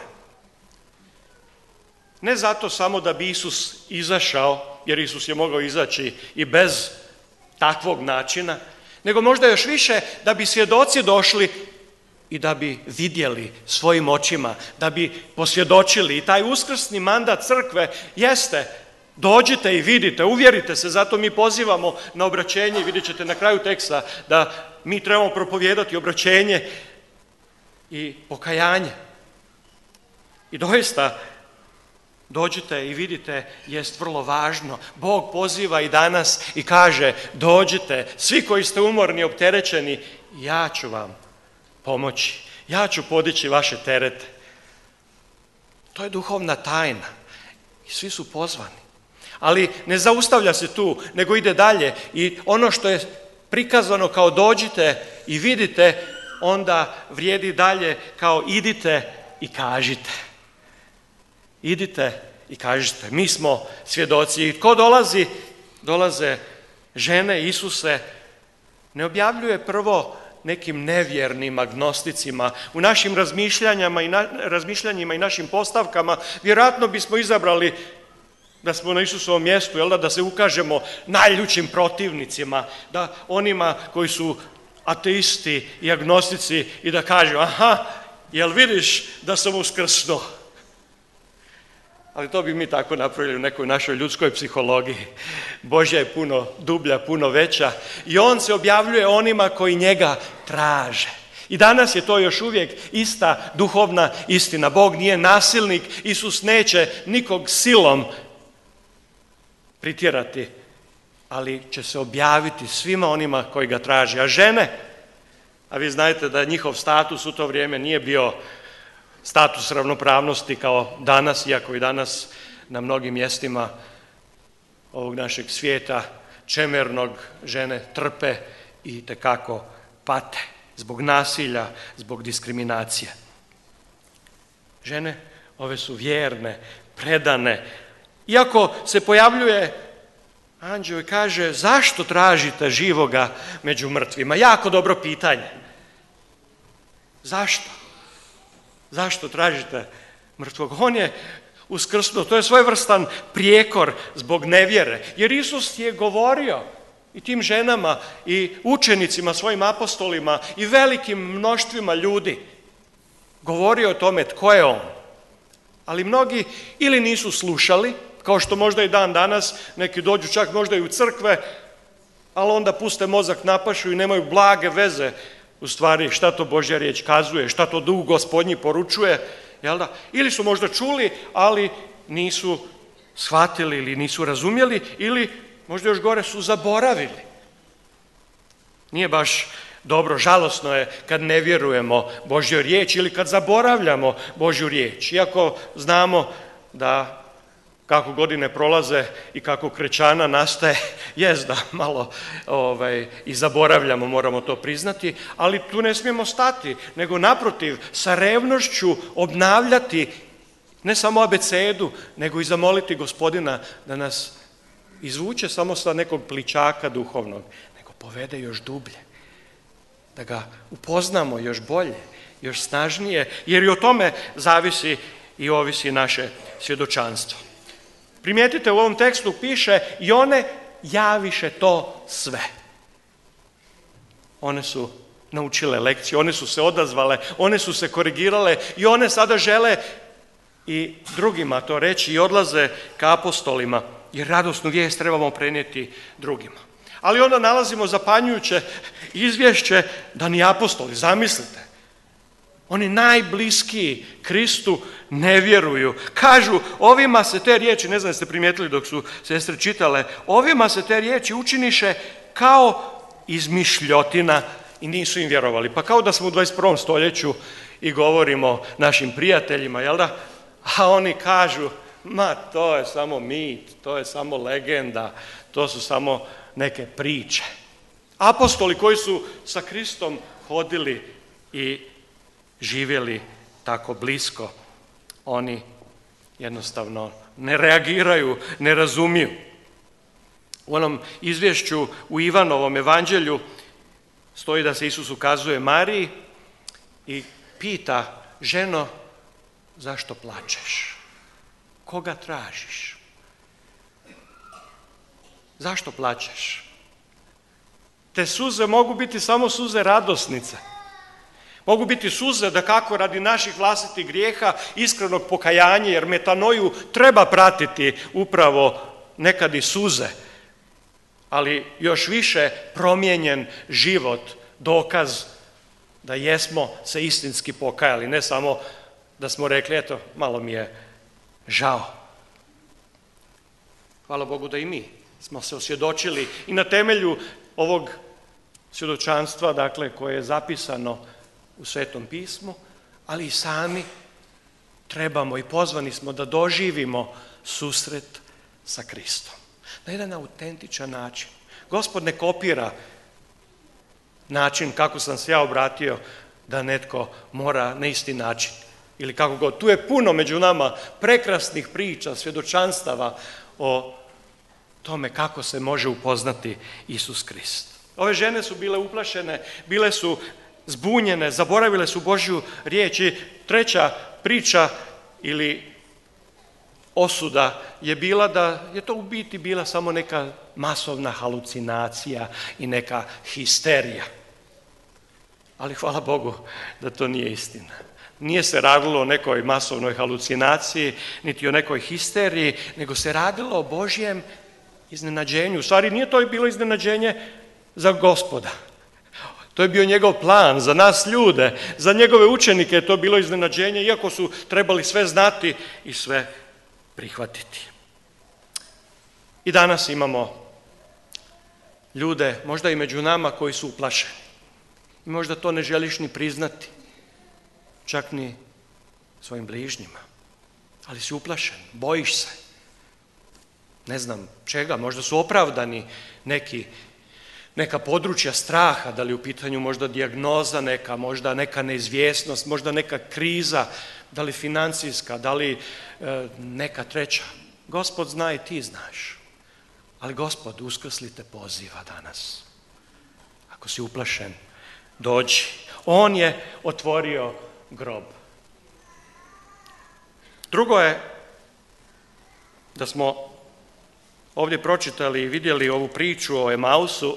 S7: Ne zato samo da bi Isus izašao, jer Isus je mogao izaći i bez takvog načina, nego možda još više da bi svjedoci došli i da bi vidjeli svojim očima, da bi posvjedočili. I taj uskrsni mandat crkve jeste: dođite i vidite, uvjerite se, zato mi pozivamo na obraćenje i vidjet ćete na kraju teksta da mi trebamo propovijedati obraćenje i pokajanje. I doista, dođite i vidite jest vrlo važno. Bog poziva i danas i kaže: dođite, svi koji ste umorni, opterećeni, ja ću vam pomoći. ja ću podići vaše terete. To je duhovna tajna i svi su pozvani. Ali ne zaustavlja se tu, nego ide dalje i ono što je prikazano kao dođite i vidite, onda vrijedi dalje kao idite i kažite. Idite i kažite. Mi smo svjedoci. I tko dolazi? Dolaze žene. Isuse ne objavljuje prvo nekim nevjernim agnosticima. U našim razmišljanjima i našim postavkama vjerojatno bismo izabrali da smo na Isusovom mjestu, da se ukažemo najljućim protivnicima, da onima koji su ateisti i agnostici i da kažu, aha, jel vidiš da sam uskrsnuo? Ali to bi mi tako napravili u nekoj našoj ljudskoj psihologiji. Božja je puno dublja, puno veća i on se objavljuje onima koji njega traže. I danas je to još uvijek ista duhovna istina. Bog nije nasilnik, Isus neće nikog silom pritjerati, ali će se objaviti svima onima koji ga traže. A žene, a vi znajte da njihov status u to vrijeme nije bio status ravnopravnosti kao danas, iako i danas na mnogim mjestima ovog našeg svijeta čemernog žene trpe i itekako pate zbog nasilja, zbog diskriminacije. Žene, ove su vjerne, predane. Iako se pojavljuje anđeo i kaže, zašto tražite živoga među mrtvima? Jako dobro pitanje. Zašto? Zašto tražite mrtvog? On je uskrsnuo. To je svojevrstan prijekor zbog nevjere. Jer Isus je govorio i tim ženama i učenicima, svojim apostolima i velikim mnoštvima ljudi. Govorio o tome tko je on. Ali mnogi ili nisu slušali, kao što možda i dan danas, neki dođu čak možda i u crkve, ali onda puste mozak na pašu i nemaju blage veze u stvari šta to Božja riječ kazuje, šta to duh Gospodnji poručuje, jel da? Ili su možda čuli, ali nisu shvatili ili nisu razumjeli, ili možda još gore su zaboravili. Nije baš dobro, žalosno je kad ne vjerujemo Božjoj riječi ili kad zaboravljamo Božju riječ. Iako znamo da kako godine prolaze i kako krečana nastaje, jest da malo i zaboravljamo, moramo to priznati, ali tu ne smijemo stati, nego naprotiv, sa revnošću obnavljati ne samo abecedu, nego i zamoliti Gospodina da nas izvuče samo sa nekog pličaka duhovnog, nego povede još dublje, da ga upoznamo još bolje, još snažnije, jer i o tome zavisi i ovisi naše svjedočanstvo. Primijetite, u ovom tekstu piše i one javiše to sve. One su naučile lekciju, one su se odazvale, one su se korigirale i one sada žele i drugima to reći i odlaze ka apostolima, jer radosnu vijest trebamo prenijeti drugima. Ali onda nalazimo zapanjujuće izvješće da ni apostoli, zamislite, oni najbliskiji Kristu ne vjeruju. Kažu, ovima se te riječi, ne znam jeste primijetili dok su sestre čitale, ovima se te riječi učiniše kao izmišljotina i nisu im vjerovali. Pa kao da smo u 21. stoljeću i govorimo našim prijateljima, jel da? A oni kažu, ma to je samo mit, to je samo legenda, to su samo neke priče. Apostoli koji su sa Kristom hodili i živjeli tako blisko, oni jednostavno ne reagiraju, ne razumiju. U onom izvješću u Ivanovom evanđelju stoji da se Isus ukazuje Mariji i pita, ženo, zašto plačeš? Koga tražiš? Zašto plačeš? Te suze mogu biti samo suze radosnice. Mogu biti suze da kako radi naših vlastitih grijeha, iskrenog pokajanja, jer metanoju treba pratiti upravo nekad i suze, ali još više promijenjen život, dokaz da jesmo se istinski pokajali, ne samo da smo rekli, eto, malo mi je žao. Hvala Bogu da i mi smo se osvjedočili i na temelju ovog svjedočanstva, dakle, koje je zapisano u Svetom pismu, ali i sami trebamo i pozvani smo da doživimo susret sa Kristom. Na jedan autentičan način. Gospod ne kopira način kako sam se ja obratio da netko mora na isti način. Ili kako god. Tu je puno među nama prekrasnih priča, svjedočanstava o tome kako se može upoznati Isus Krist. Ove žene su bile uplašene, bile su zbunjene, zaboravile su Božju riječ. I treća priča ili osuda je bila da je to u biti bila samo neka masovna halucinacija i neka histerija. Ali hvala Bogu da to nije istina. Nije se radilo o nekoj masovnoj halucinaciji, niti o nekoj histeriji, nego se radilo o Božjem iznenađenju. U stvari nije to bilo iznenađenje za Gospoda. To je bio njegov plan za nas ljude, za njegove učenike je to bilo iznenađenje, iako su trebali sve znati i sve prihvatiti. I danas imamo ljude, možda i među nama, koji su uplašeni. I možda to ne želiš ni priznati, čak ni svojim bližnjima. Ali si uplašen, bojiš se. Ne znam čega, možda su opravdani neka područja straha, da li u pitanju možda dijagnoza neka, možda neka neizvjesnost, možda neka kriza, da li financijska, da li neka treća. Gospod zna i ti znaš. Ali Gospod uskrsli te poziva danas. Ako si uplašen, dođi. On je otvorio grob. Drugo je da smo ovdje pročitali i vidjeli ovu priču o Emausu.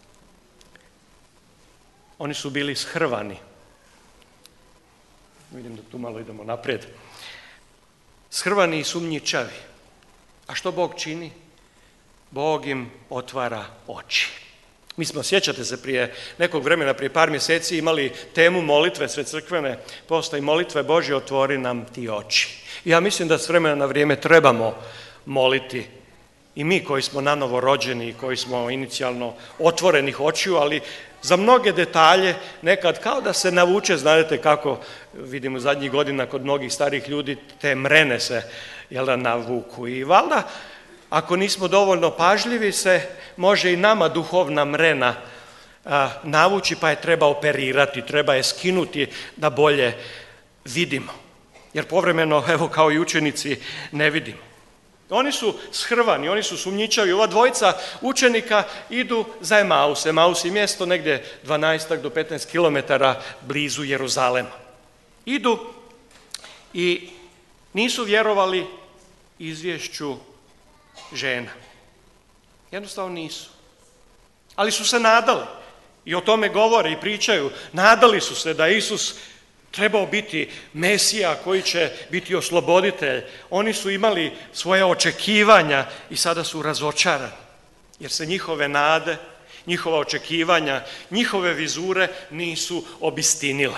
S7: Oni su bili shrvani. Vidim da tu malo idemo naprijed. Shrvani i sumnjičavi. A što Bog čini? Bog im otvara oči. Mi smo, sjećate se, prije nekog vremena, prije par mjeseci imali temu molitve, sve crkvene postoji molitve Božje, otvori nam ti oči. I ja mislim da s vremena na vrijeme trebamo moliti i mi koji smo nanovo rođeni i koji smo inicijalno otvorenih očiju, ali za mnoge detalje nekad kao da se navuče, znate kako vidimo zadnjih godina kod mnogih starih ljudi, te mrene se navuku. I valjda ako nismo dovoljno pažljivi se može i nama duhovna mrena navući, pa je treba operirati, treba je skinuti da bolje vidimo. Jer povremeno, evo kao i učenici, ne vidimo. Oni su shrvani, oni su sumnjičavi. Ova dvojica učenika idu za Emaus. Emaus je mjesto negdje 12 do 15 km blizu Jeruzalema. Idu i nisu vjerovali izvješću žena. Jednostavno nisu. Ali su se nadali i o tome govore i pričaju. Nadali su se da Isus trebao biti Mesija koji će biti osloboditelj. Oni su imali svoje očekivanja i sada su razočarani. Jer se njihove nade, njihova očekivanja, njihove vizure nisu obistinile.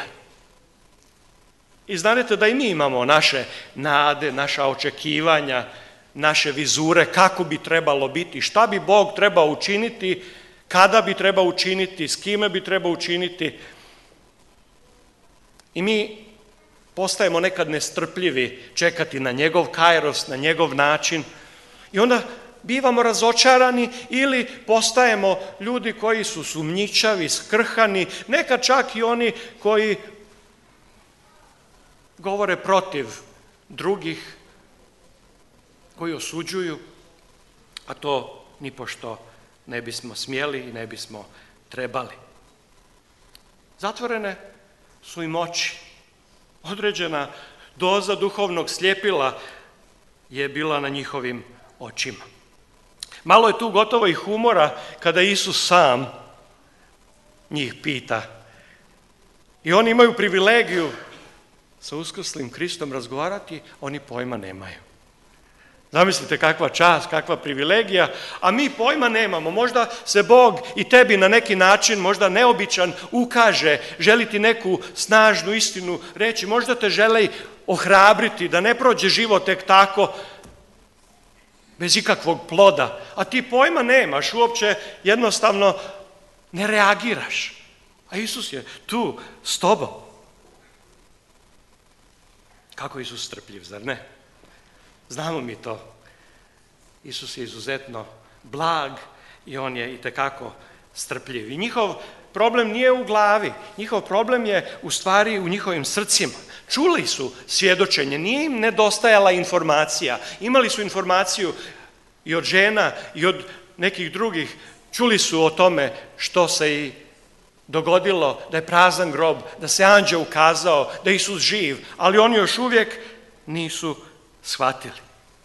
S7: I znate da i mi imamo naše nade, naša očekivanja, naše vizure, kako bi trebalo biti, šta bi Bog trebao učiniti, kada bi trebao učiniti, s kime bi trebao učiniti. I mi postajemo nekad nestrpljivi čekati na njegov kairos, na njegov način i onda bivamo razočarani ili postajemo ljudi koji su sumnjičavi, skrhani, nekad čak i oni koji govore protiv drugih, koji osuđuju, a to nipošto ne bismo smjeli i ne bismo trebali. Zatvorene su im oči. Određena doza duhovnog sljepila je bila na njihovim očima. Malo je tu gotovo i humora kada Isus sam njih pita. I oni imaju privilegiju sa uskrslim Kristom razgovarati, oni pojma nemaju. Zamislite kakva čast, kakva privilegija, a mi pojma nemamo. Možda se Bog i tebi na neki način, možda neobičan, ukaže, želi ti neku snažnu istinu reći, možda te želi ohrabriti, da ne prođe život tek tako, bez ikakvog ploda, a ti pojma nemaš, uopće jednostavno ne reagiraš. A Isus je tu s tobom. Kako je Isus strpljiv, zar ne? Znamo mi to. Isus je izuzetno blag i on je itekako strpljiv. I njihov problem nije u glavi, njihov problem je u stvari u njihovim srcima. Čuli su svjedočenje, nije im nedostajala informacija. Imali su informaciju i od žena i od nekih drugih. Čuli su o tome što se i dogodilo, da je prazan grob, da se anđeo ukazao, da je Isus živ, ali oni još uvijek nisu shvatili.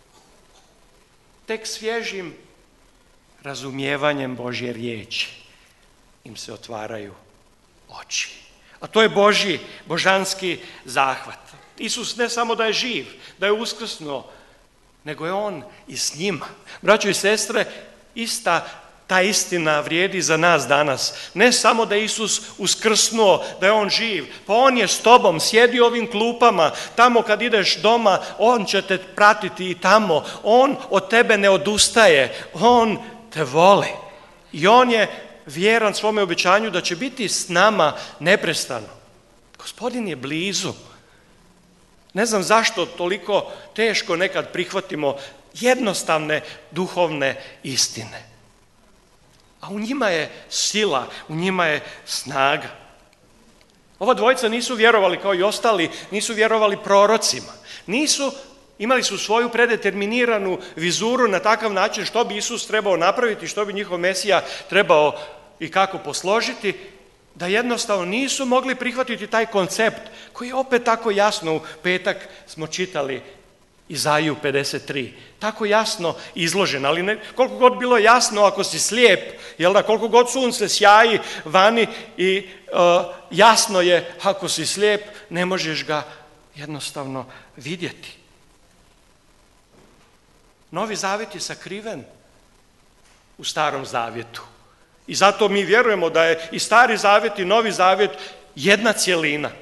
S7: Tek svježim razumijevanjem Božje riječi im se otvaraju oči. A to je Božji, božanski zahvat. Isus ne samo da je živ, da je uskrsnuo, nego je on i s njima. Braćo i sestre, ta istina vrijedi za nas danas. Ne samo da je Isus uskrsnuo, da je on živ, pa on je s tobom, sjedi u ovim klupama, tamo kad ideš doma, on će te pratiti i tamo. On od tebe ne odustaje, on te voli. I on je vjeran svome obećanju da će biti s nama neprestano. Gospodin je blizu. Ne znam zašto toliko teško nekad prihvatimo jednostavne duhovne istine. A u njima je sila, u njima je snaga. Ova dvojica nisu vjerovali kao i ostali, nisu vjerovali prorocima. Imali su svoju predeterminiranu vizuru na takav način što bi Isus trebao napraviti, što bi njihov Mesija trebao i kako posložiti, da jednostavno nisu mogli prihvatiti taj koncept koji je opet tako jasno, u petak smo čitali Izaiju 53, tako jasno izložen, ali koliko god bilo jasno ako si slijep, jel da, koliko god sunce sjaji vani i jasno je ako si slijep, ne možeš ga jednostavno vidjeti. Novi zavjet je sakriven u Starom zavjetu. I zato mi vjerujemo da je i Stari zavjet i Novi zavjet jedna cjelina.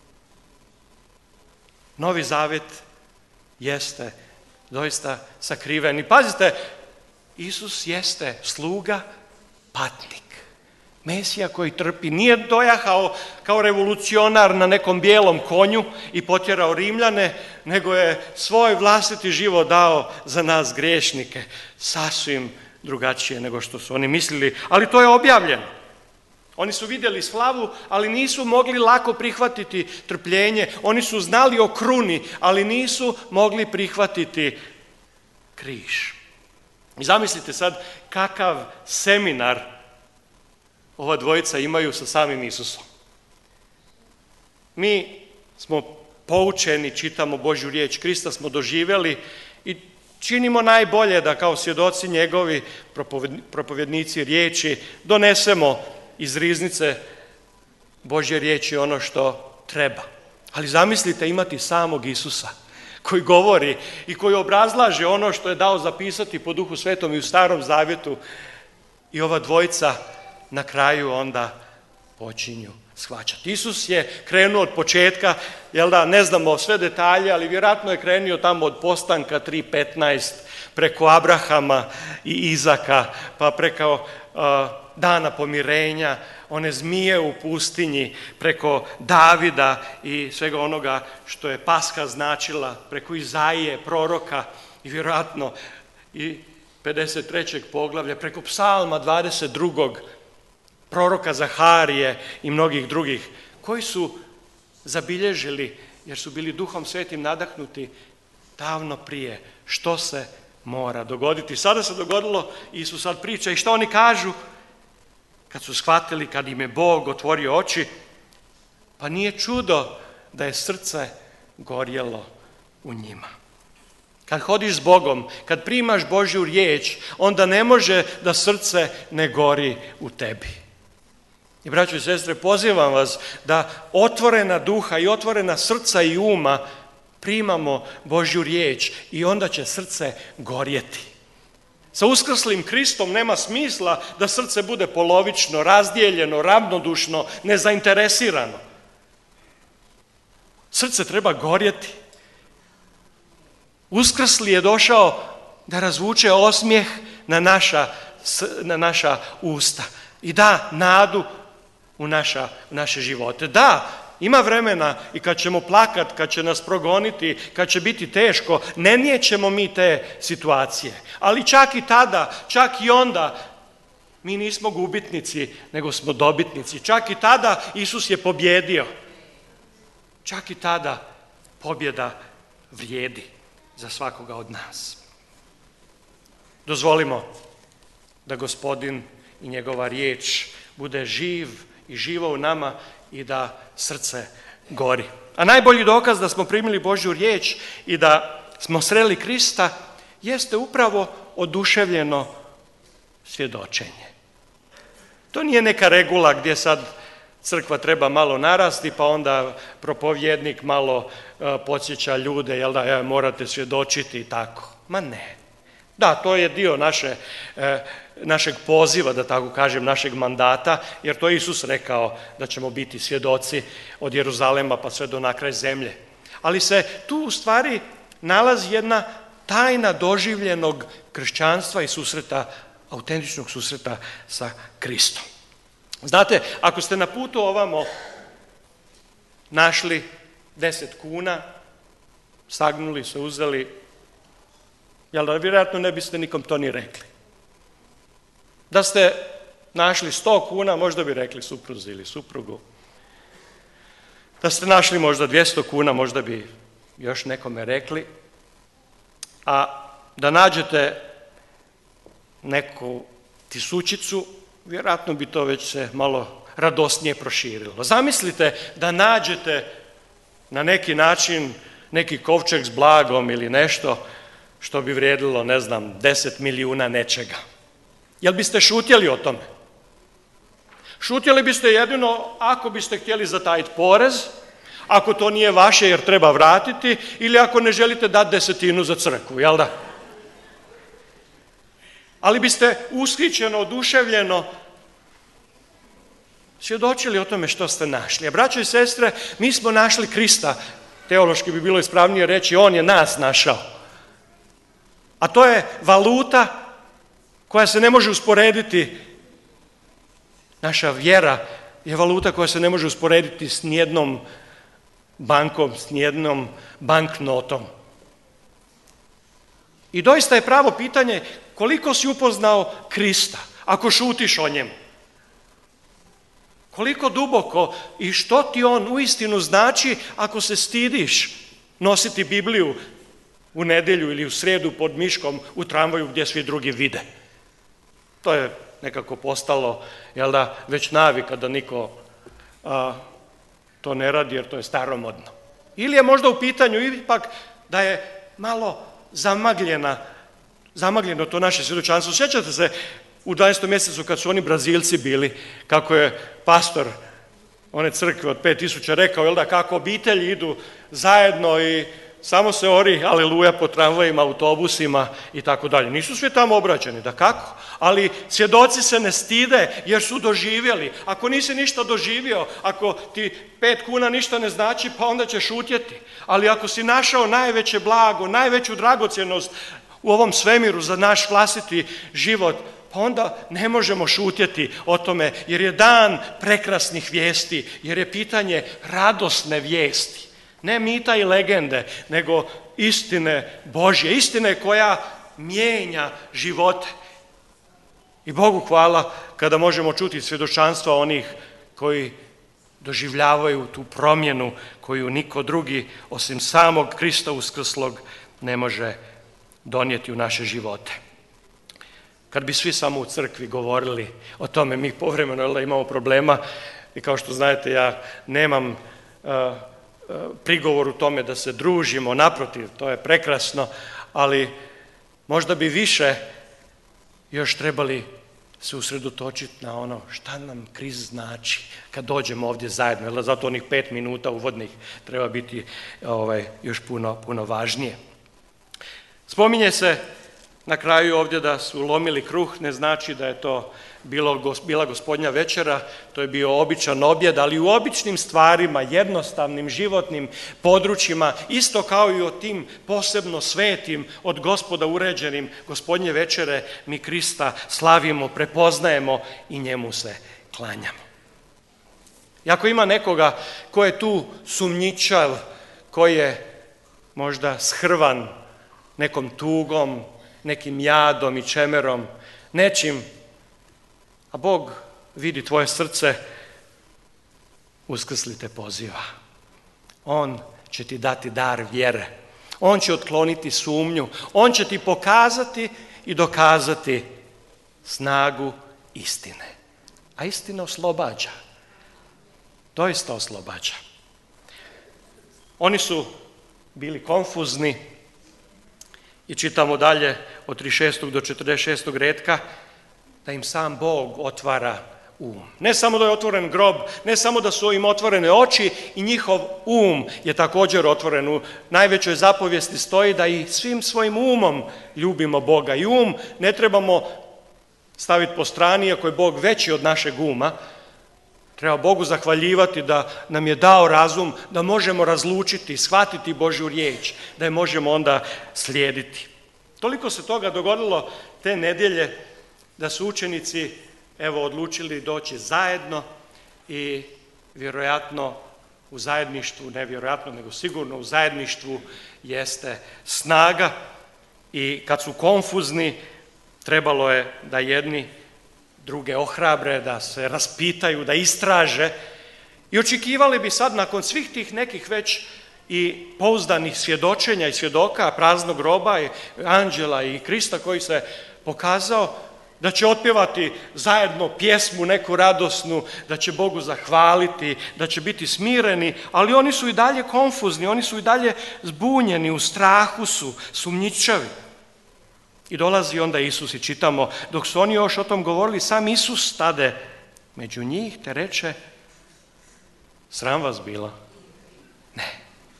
S7: Novi zavjet jeste doista sakriven. I pazite, Isus jeste sluga, patnik. Mesija koji trpi, nije dojahao kao revolucionar na nekom bijelom konju i potjerao Rimljane, nego je svoj vlastiti život dao za nas griješnike. Sasvim drugačije nego što su oni mislili, ali to je objavljeno. Oni su vidjeli slavu, ali nisu mogli lako prihvatiti trpljenje. Oni su znali o kruni, ali nisu mogli prihvatiti križ. I zamislite sad kakav seminar ova dvojica imaju sa samim Isusom. Mi smo poučeni, čitamo Božju riječ, Krista smo doživjeli i činimo najbolje da kao svjedoci njegovi, propovjednici riječi, donesemo iz riznice Božje riječi ono što treba. Ali zamislite imati samog Isusa koji govori i koji obrazlaže ono što je dao zapisati po Duhu Svetom i u Starom zavjetu, i ova dvojica na kraju onda počinju shvaćati. Isus je krenuo od početka, jel da, ne znamo sve detalje, ali vjerojatno je krenuo tamo od postanka 3.15, preko Abrahama i Izaka, pa preko dana pomirenja, one zmije u pustinji, preko Davida i svega onoga što je Paska značila, preko Izaije, proroka i vjerojatno i 53. poglavlja, preko Psalma 22. proroka Zaharije i mnogih drugih, koji su zabilježili, jer su bili Duhom Svetim nadahnuti davno prije, što se mora dogoditi. Sada se dogodilo, Isus sad priča i što oni kažu kad su shvatili, kad im je Bog otvorio oči, pa nije čudo da je srce gorjelo u njima. Kad hodiš s Bogom, kad primaš Božju riječ, onda ne može da srce ne gori u tebi. I braćo i sestre, pozivam vas da otvorena duha i otvorena srca i uma primamo Božju riječ i onda će srce gorjeti. Sa uskrslim Kristom nema smisla da srce bude polovično, razdijeljeno, ravnodušno, nezainteresirano. Srce treba gorjeti. Uskrsli je došao da razvuče osmijeh na naša usta i da nadu u naše živote. Da, ima vremena i kad ćemo plakat, kad će nas progoniti, kad će biti teško, ne nijećemo mi te situacije. Ali čak i tada, čak i onda, mi nismo gubitnici, nego smo dobitnici. Čak i tada Isus je pobjedio. Čak i tada pobjeda vrijedi za svakoga od nas. Dozvolimo da Gospodin i njegova riječ bude živ i živo u nama i da srce gori. A najbolji dokaz da smo primili Božju riječ i da smo sreli Krista jeste upravo oduševljeno svjedočenje. To nije neka regula gdje sad crkva treba malo narasti, pa onda propovjednik malo podsjeća ljude, jel da, morate svjedočiti i tako. Ma ne. Da, to je dio našeg poziva, da tako kažem, našeg mandata, jer to je Isus rekao da ćemo biti svjedoci od Jeruzalema pa sve do na kraj zemlje. Ali se tu u stvari nalazi jedna tajna doživljenog kršćanstva i susreta, autentičnog susreta sa Kristom. Znate, ako ste na putu ovamo našli 10 kuna, sagnuli se, uzeli, jel da vjerojatno ne biste nikom to ni rekli. Da ste našli 100 kuna, možda bi rekli supruzi ili suprugu. Da ste našli možda 200 kuna, možda bi još nekome rekli. A da nađete neku tisućicu, vjerojatno bi to već se malo radosnije proširilo. Zamislite da nađete na neki način neki kovčeg s blagom ili nešto što bi vrijedilo, 10 milijuna nečega. Jel biste šutjeli o tome? Šutjeli biste jedino ako biste htjeli zatajiti porez, ako to nije vaše jer treba vratiti, ili ako ne želite dati 10 za crkvu, jel da? Ali biste ushićeno, oduševljeno svjedočili o tome što ste našli. A braćo i sestre, mi smo našli Krista. Teološki bi bilo ispravnije reći, on je nas našao. A to je valuta koja se ne može usporediti. Naša vjera je valuta koja se ne može usporediti s nijednom bankom, s nijednom banknotom. I doista je pravo pitanje koliko si upoznao Krista, ako šutiš o njemu. Koliko duboko i što ti on uistinu znači ako se stidiš nositi Bibliju u nedjelju ili u srijedu pod miškom u tramvaju gdje svi drugi vide. To je nekako postalo, jel da, već navika da niko to ne radi jer to je staromodno. Ili je možda u pitanju ipak da je malo zamagljeno to naše svjedočanstvo. Sjećate se u 12. mjesecu kad su oni Brazilci bili, kako je pastor one crkve od 5000 rekao, jel da, kako obitelji idu zajedno i samo se ori, aleluja, po tramvajima, autobusima i tako dalje. Nisu svi tamo obraćeni, da kako? Ali svjedoci se ne stide jer su doživjeli. Ako nisi ništa doživio, ako ti 5 kuna ništa ne znači, pa onda ćeš šutjeti. Ali ako si našao najveće blago, najveću dragocjenost u ovom svemiru za naš vlastiti život, pa onda ne možemo šutjeti o tome, jer je dan prekrasnih vijesti, jer je pitanje radosne vijesti. Ne mita i legende, nego istine Božje, istine koja mijenja živote. I Bogu hvala kada možemo čuti svjedočanstva onih koji doživljavaju tu promjenu koju niko drugi osim samog Krista uskrslog ne može donijeti u naše živote. Kad bi svi samo u crkvi govorili o tome, mi povremeno imamo problema i kao što znate ja nemam prigovor u tome da se družimo, naprotiv, to je prekrasno, ali možda bi više još trebali se usredotočiti na ono šta nam Krist znači kad dođemo ovdje zajedno, jer zato onih 5 minuta uvodnih treba biti još puno važnije. Spominje se na kraju ovdje da su lomili kruh, ne znači da je to bila gospodnja večera, to je bio običan objed, ali u običnim stvarima, jednostavnim životnim područjima, isto kao i o tim posebno svetim, od Gospoda uređenim gospodnje večere, mi Krista slavimo, prepoznajemo i njemu se klanjamo. I ako ima nekoga ko je tu sumnjičav, ko je možda shrvan nekom tugom, nekim jadom i čemerom, nečim, a Bog vidi tvoje srce, Uskrsli te poziva. On će ti dati dar vjere. On će otkloniti sumnju. On će ti pokazati i dokazati snagu istine. A istina oslobađa. Doista oslobađa. Oni su bili konfuzni i čitamo dalje od 36. do 46. retka da im sam Bog otvara um. Ne samo da je otvoren grob, ne samo da su im otvorene oči, i njihov um je također otvoren. U najvećoj zapovijesti stoji da i svim svojim umom ljubimo Boga. I um ne trebamo staviti po strani, iako je Bog veći od našeg uma. Treba Bogu zahvaljivati da nam je dao razum, da možemo razlučiti, shvatiti Božju riječ, da je možemo onda slijediti. Toliko se toga dogodilo te nedjelje da su učenici odlučili doći zajedno i vjerojatno u zajedništvu, ne vjerojatno nego sigurno u zajedništvu jeste snaga, i kad su konfuzni trebalo je da jedni druge ohrabre, da se raspitaju, da istraže, i očekivali bi sad nakon svih tih nekih već i pouzdanih svjedočenja i svjedoka, praznog groba i anđela i Krista koji se pokazao, da će otpjevati zajedno pjesmu neku radosnu, da će Bogu zahvaliti, da će biti smireni, ali oni su i dalje konfuzni, oni su i dalje zbunjeni, u strahu su, sumnjičavi. I dolazi onda Isus i čitamo, dok su oni još o tom govorili, sam Isus stade među njih te reče, sram vas bilo? Ne.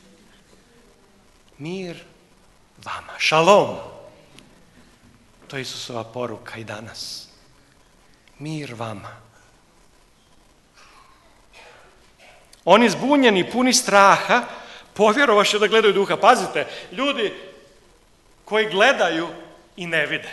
S7: Mir vama. Šalom. To je Isusova poruka i danas. Mir vama. Oni zbunjeni, puni straha, povjerovaše da gledaju duha. Pazite, ljudi koji gledaju i ne vide.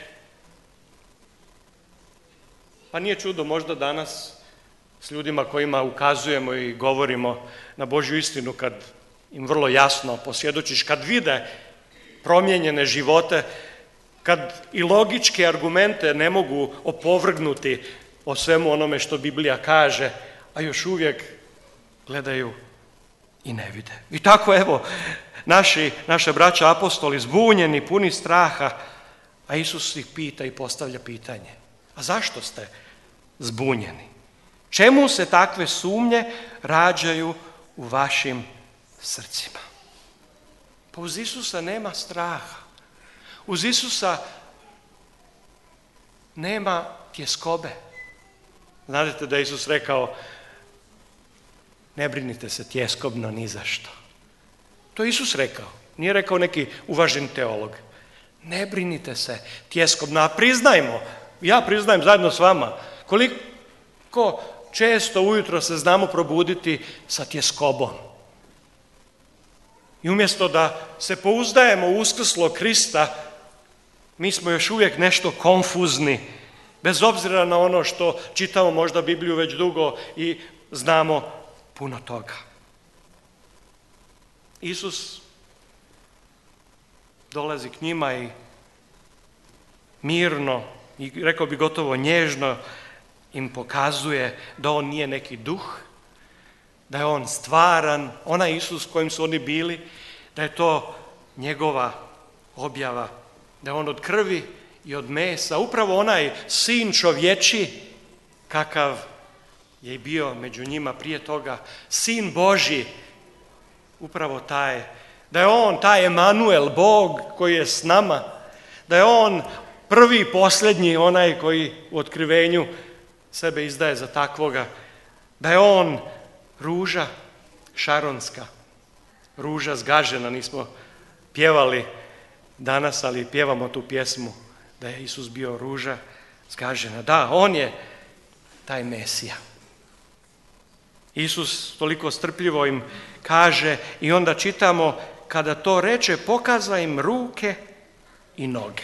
S7: Pa nije čudo možda danas s ljudima kojima ukazujemo i govorimo na Božju istinu, kad im vrlo jasno posvjedočiš, kad vide promijenjene živote, kad i logičke argumente ne mogu opovrgnuti o svemu onome što Biblija kaže, a još uvijek gledaju i ne vide. I tako naša braća apostoli zbunjeni, puni straha, a Isus ih pita i postavlja pitanje. A zašto ste zbunjeni? Čemu se takve sumnje rađaju u vašim srcima? Pa uz Isusa nema straha. Uz Isusa nema tjeskobe. Znate da je Isus rekao, ne brinite se tjeskobno ni za što. To je Isus rekao, nije rekao neki uvaženi teolog. Ne brinite se tjeskobno, a priznajmo, ja priznajem zajedno s vama, koliko često ujutro se znamo probuditi sa tjeskobom. I umjesto da se pouzdajemo u uskrslog Krista, mi smo još uvijek nešto konfuzni, bez obzira na ono što čitamo možda Bibliju već dugo i znamo puno toga. Isus dolazi k njima i mirno, i rekao bi gotovo nježno, im pokazuje da on nije neki duh, da je on stvaran, onaj Isus kojim su oni bili, da je to njegova objava, da je on od krvi i od mesa, upravo onaj sin čovječi, kakav je bio među njima prije toga, sin Božji, upravo taj, da je on taj Emanuel, Bog koji je s nama, da je on prvi i posljednji, onaj koji u otkrivenju sebe izdaje za takvoga, da je on ruža šaronska, ruža zgažena. Nismo pjevali danas, ali pjevamo tu pjesmu da je Isus bio ruža zgažena. Da, on je taj Mesija. Isus toliko strpljivo im kaže i onda čitamo, kada to reče, pokaza im ruke i noge.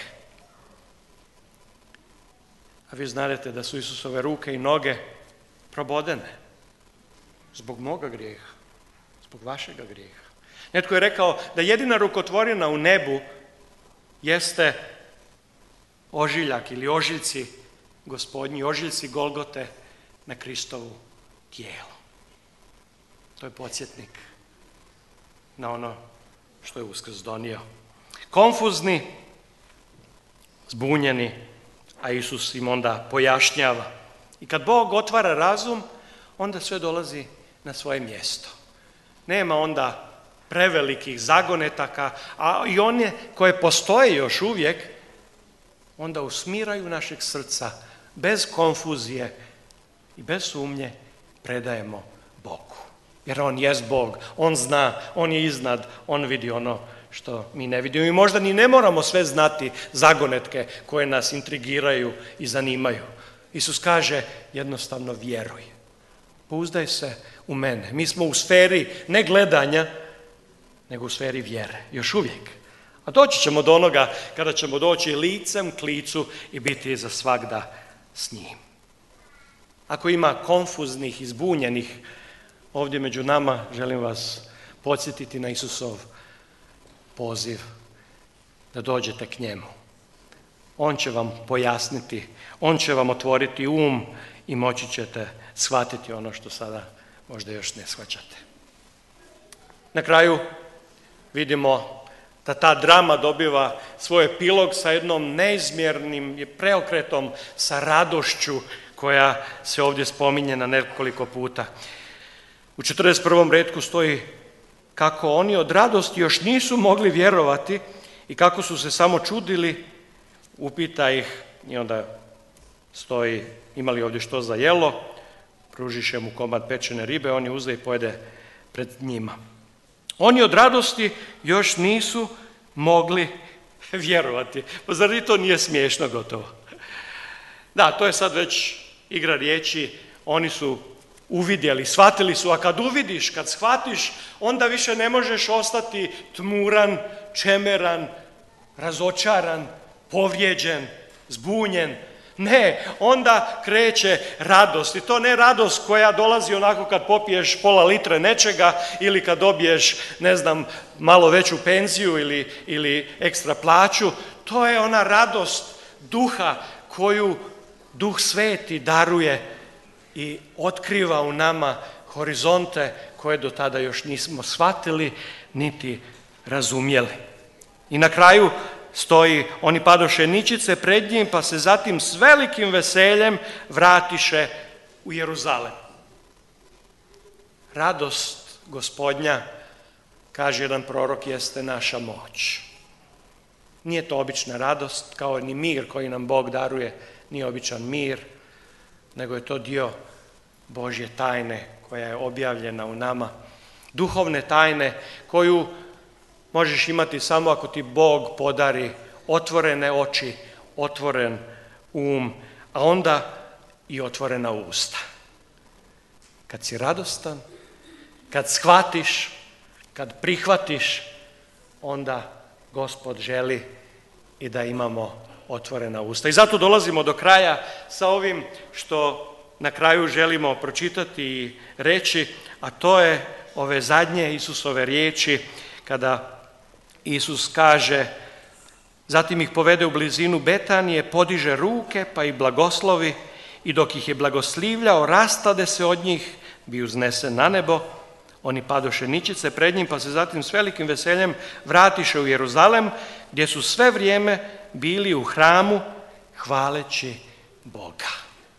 S7: A vi znate da su Isusove ruke i noge probodene. zbog moga grijeha, zbog vašega grijeha. Netko je rekao da jedina rukotvorina u nebu jeste ožiljak ili ožiljci Gospodnji, ožiljci Golgote na Kristovu tijelu. To je podsjetnik na ono što je Uskrs donio. Konfuzni, zbunjeni, a Isus im onda pojašnjava. I kad Bog otvara razum, onda sve dolazi na svoje mjesto. Nema onda prevelikih zagonetaka, a i one koje postoje još uvijek, onda usmiraju našeg srca, bez konfuzije i bez sumnje predajemo Bogu. Jer on jest Bog, on zna, on je iznad, on vidi ono što mi ne vidimo. I možda ni ne moramo sve znati zagonetke koje nas intrigiraju i zanimaju. Isus kaže jednostavno vjeruj. Pouzdaj se u mene. Mi smo u sferi ne gledanja, nego u sferi vjere. Još uvijek. A doći ćemo do onoga kada ćemo doći licem k licu i biti za svagda s njim. Ako ima konfuznih i zbunjenih ovdje među nama, želim vas podsjetiti na Isusov poziv da dođete k njemu. On će vam pojasniti, on će vam otvoriti um i moći ćete shvatiti ono što sada možda još ne shvaćate. Na kraju vidimo da ta drama dobiva svoj epilog sa jednom neizmjernim preokretom, sa radošću koja se ovdje spominje na nekoliko puta. U 41. retku stoji kako oni od radosti još nisu mogli vjerovati i kako su se samo čudili, upita ih i onda stoji imali ovdje što za jelo, pružiše mu komad pečene ribe, on je uze i pojede pred njima. Oni od radosti još nisu mogli vjerovati. Pa zar i to nije smiješno gotovo? Da, to je sad već igra riječi, oni su uvidjeli, shvatili su, a kad uvidiš, kad shvatiš, onda više ne možeš ostati tmuran, čemeran, razočaran, povrijeđen, zbunjen. Ne, onda kreće radost i to ne radost koja dolazi onako kad popiješ pola litre nečega ili kad dobiješ, ne znam, malo veću penziju ili ekstra plaću. To je ona radost duha koju Duh Sveti daruje i otkriva u nama horizonte koje do tada još nismo shvatili niti razumjeli. I na kraju stoji, oni padoše ničice pred njim, pa se zatim s velikim veseljem vratiše u Jeruzalem. Radost Gospodnja, kaže jedan prorok, jeste naša moć. Nije to obična radost, kao ni mir koji nam Bog daruje, nije običan mir, nego je to dio Božje tajne koja je objavljena u nama. Duhovne tajne koju možeš imati samo ako ti Bog podari otvorene oči, otvoren um, a onda i otvorena usta. Kad si radostan, kad shvatiš, kad prihvatiš, onda Gospod želi i da imamo otvorena usta. I zato dolazimo do kraja sa ovim što na kraju želimo pročitati i reći, a to je ove zadnje Isusove riječi kada Isus kaže, zatim ih povede u blizinu Betanije, podiže ruke pa ih blagoslovi i dok ih je blagoslivljao, rastade se od njih, bi uznesen na nebo. Oni padoše ničice pred njim, pa se zatim s velikim veseljem vratiše u Jeruzalem, gdje su sve vrijeme bili u hramu hvaleći Boga.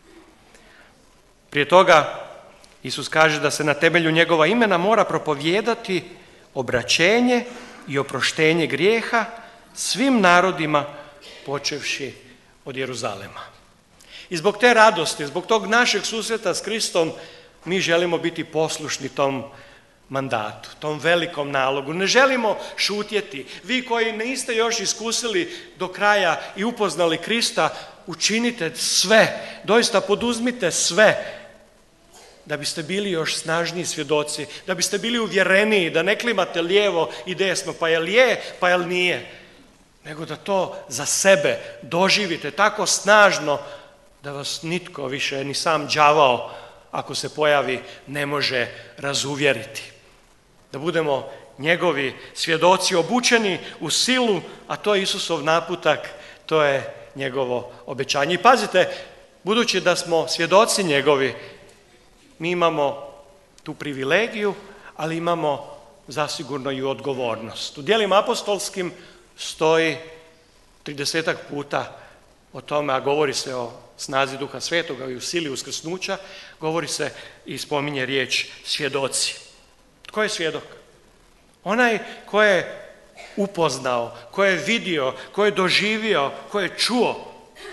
S7: Prije toga Isus kaže da se na temelju njegova imena mora propovijedati obraćenje i oproštenje grijeha svim narodima počevši od Jeruzalema. I zbog te radosti, zbog tog našeg susreta s Kristom, mi želimo biti poslušni tom mandatu, tom velikom nalogu. Ne želimo šutjeti. Vi koji niste još iskusili do kraja i upoznali Krista, učinite sve, doista poduzmite sve da biste bili još snažniji svjedoci, da biste bili uvjereniji, da ne klimate lijevo i desno, pa jel je, pa jel nije, nego da to za sebe doživite tako snažno da vas nitko više, ni sam đavao, ako se pojavi, ne može razuvjeriti. Da budemo njegovi svjedoci obučeni u silu, a to je Isusov naputak, to je njegovo obećanje. I pazite, budući da smo svjedoci njegovi, mi imamo tu privilegiju, ali imamo zasigurno i odgovornost. U djelima apostolskim stoji 30 puta o tome, a govori se o snazi Duha Svetoga i u sili uskrsnuća, govori se i spominje riječ svjedoci. Tko je svjedok? Onaj ko je upoznao, ko je vidio, ko je doživio, ko je čuo.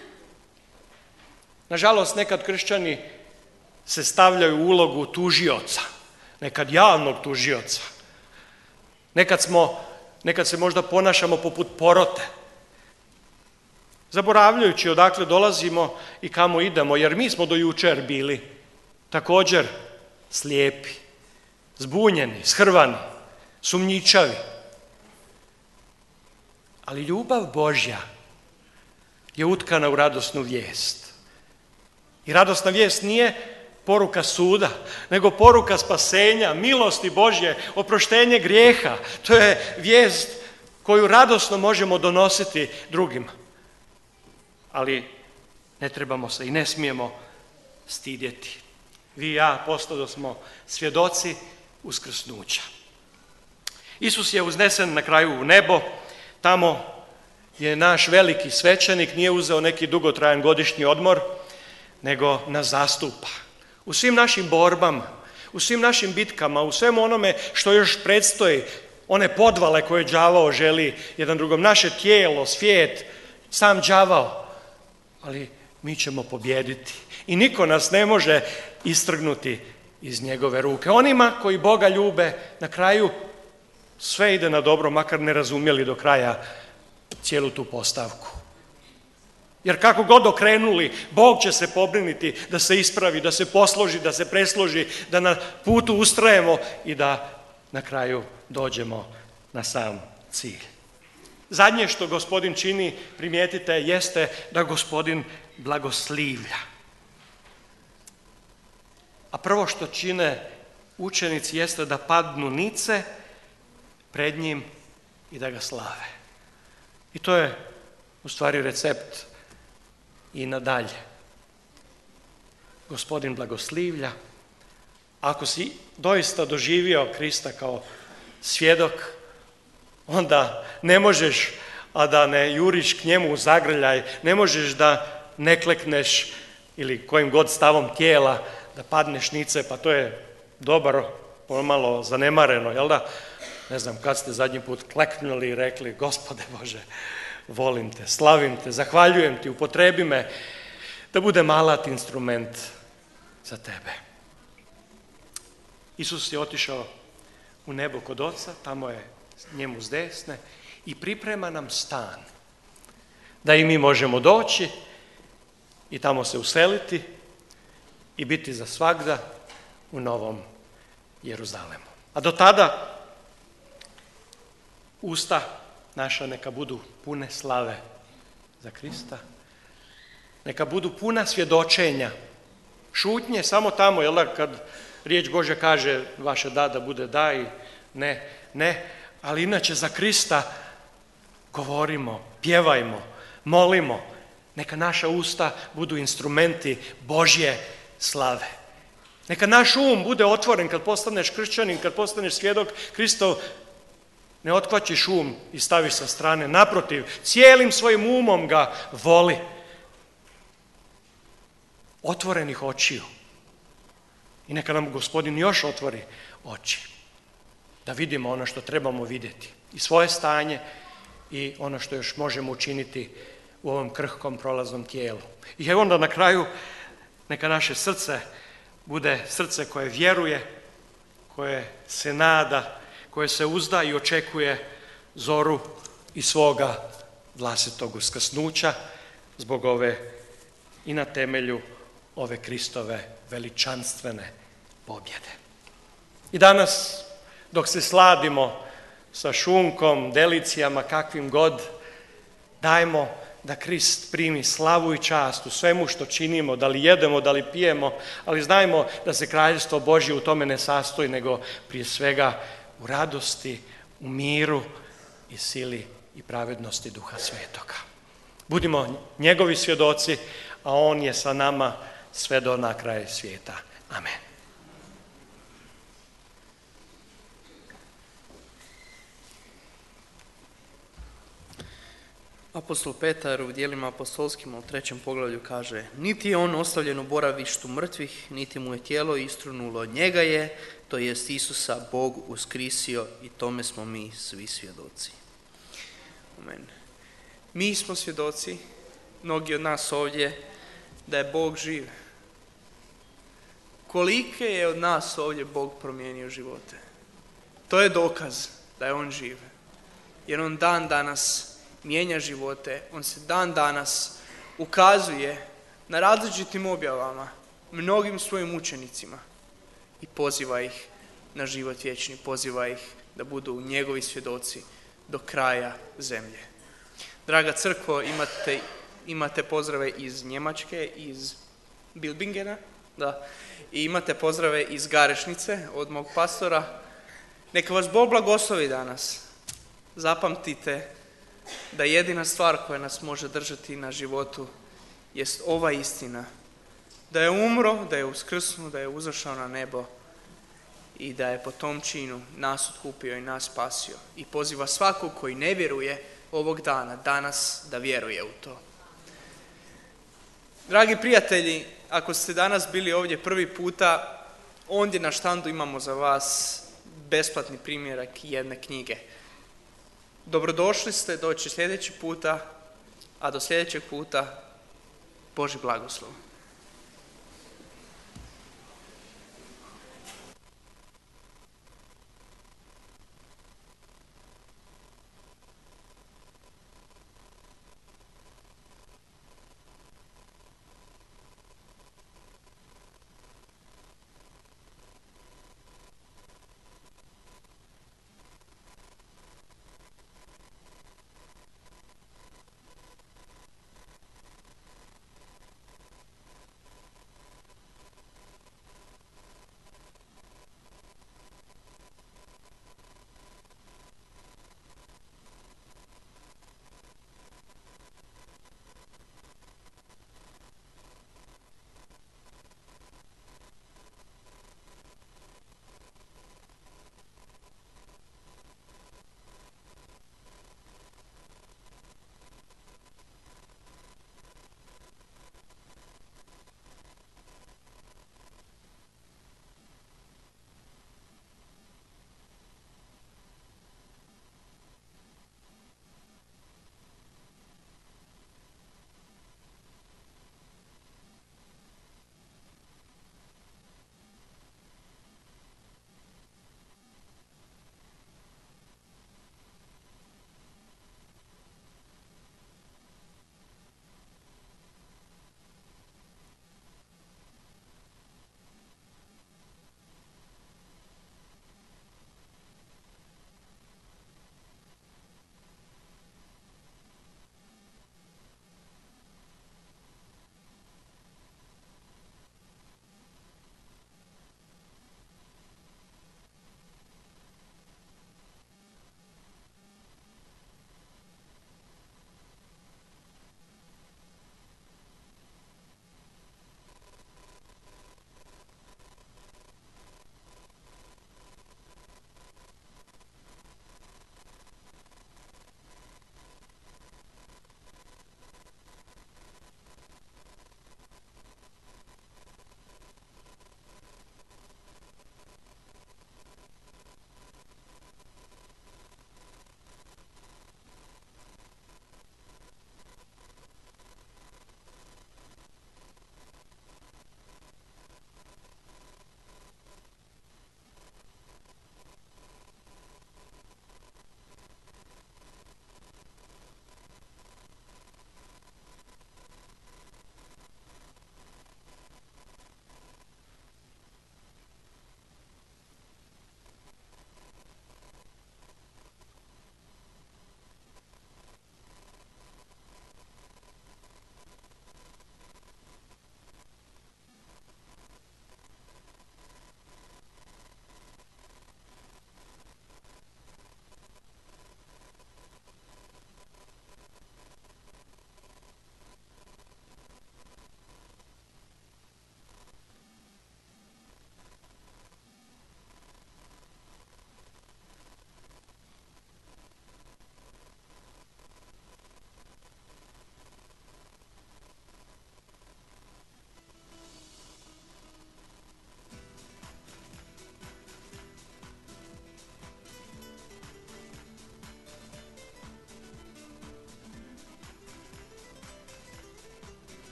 S7: Nažalost, nekad kršćani se stavljaju u ulogu tužioca, nekad javnog tužioca. Nekad se možda ponašamo poput porote, zaboravljajući odakle dolazimo i kamo idemo, jer mi smo do jučer bili također slijepi, zbunjeni, shrvani, sumnjičavi. Ali ljubav Božja je utkana u radosnu vijest. I radosna vijest nije poruka suda, nego poruka spasenja, milosti Božje, oproštenje grijeha. To je vijest koju radosno možemo donositi drugima. Ali ne trebamo se i ne smijemo stidjeti. Vi i ja postado smo svjedoci uskrsnuća. Isus je uznesen na kraju u nebo, tamo je naš veliki svećenik, nije uzeo neki dugotrajan godišnji odmor, nego nas zastupa. U svim našim borbama, u svim našim bitkama, u svemu onome što još predstoji, one podvale koje đavao želi jedan drugom, naše tijelo, svijet, sam đavao, ali mi ćemo pobijediti. I niko nas ne može istrgnuti iz njegove ruke. Onima koji Boga ljube, na kraju sve ide na dobro, makar ne razumjeli do kraja cijelu tu postavku. Jer kako god okrenuli, Bog će se pobrinuti da se ispravi, da se posloži, da se presloži, da na putu ustrajemo i da na kraju dođemo na sam cilj. Zadnje što Gospodin čini, primijetite, jeste da Gospodin blagoslivlja. A prvo što čine učenici jeste da padnu nice pred njim i da ga slave. I to je u stvari recept i nadalje. Gospodin blagoslivlja. Ako si doista doživio Krista kao svjedok, onda ne možeš, a da ne juriš k njemu u zagrljaj, ne možeš da ne klekneš ili kojim god stavom tijela da padneš nice, pa to je dobro, pomalo zanemareno, jel da? Ne znam kad ste zadnji put kleknuli i rekli, Gospode Bože, volim te, slavim te, zahvaljujem ti, upotrebi me da budem alat, instrument za tebe. Isus je otišao u nebo kod Oca, tamo je njemu s desne i priprema nam stan da i mi možemo doći i tamo se useliti i biti za svagda u Novom Jeruzalemu. A do tada usta naša neka budu pune slave za Krista, neka budu puna svjedočenja, šutnje samo tamo, jel da, kad riječ Božja kaže vaše da bude da i ne, ali inače za Krista govorimo, pjevajmo, molimo, neka naša usta budu instrumenti Božje slave. Neka naš bude otvoren kad postaneš kršćanin, kad postaneš svjedok Kristov, ne otkvačiš i staviš sa strane, naprotiv, cijelim svojim umom ga voli. Otvorenih očiju. I neka nam Gospodin još otvori oči, da vidimo ono što trebamo vidjeti, i svoje stanje i ono što još možemo učiniti u ovom krhkom prolaznom tijelu. I evo onda na kraju neka naše srce bude srce koje vjeruje, koje se nada, koje se uzda i očekuje zoru i svoga vlastitog uskrsnuća zbog ove i na temelju ove Kristove veličanstvene pobjede. I danas, dok se sladimo sa šunkom, delicijama, kakvim god, dajmo da Krist primi slavu i čast u svemu što činimo, da li jedemo, da li pijemo, ali znajmo da se kraljevstvo Božje u tome ne sastoji, nego prije svega u radosti, u miru i sili i pravednosti Duha Svetoga. Budimo njegovi svjedoci, a on je sa nama sve do na kraj svijeta. Amen.
S2: Apostol Petar u dijelima apostolskim u 3. poglavlju kaže: niti je on ostavljen u boravištu mrtvih, niti mu je tijelo istrunulo, njega je, to jest Isusa, Bog uskrisio i tome smo mi svi svjedoci. Amen. Mi smo svjedoci, mnogi od nas ovdje, da je Bog živ. Kolike je od nas ovdje Bog promijenio živote? To je dokaz da je on živ. Jer on dan danas mijenja živote, on se dan danas ukazuje na različitim objavama mnogim svojim učenicima i poziva ih na život vječni, poziva ih da budu njegovi svjedoci do kraja zemlje. Draga crkvo, imate pozdrave iz Njemačke, iz Bilbingena, da, i imate pozdrave iz Garešnice od mog pastora. Neka vas Bog blagoslovi danas. Zapamtite da jedina stvar koja nas može držati na životu jest ova istina. Da je umro, da je uskrsnuo, da je uzašao na nebo i da je po tom činu nas otkupio i nas spasio. I poziva svakog koji ne vjeruje ovog dana, danas, da vjeruje u to. Dragi prijatelji, ako ste danas bili ovdje prvi puta, ondje na štandu imamo za vas besplatni primjerak jedne knjige. Dobrodošli ste, doći sljedeći puta, a do sljedećeg puta Božji blagoslov.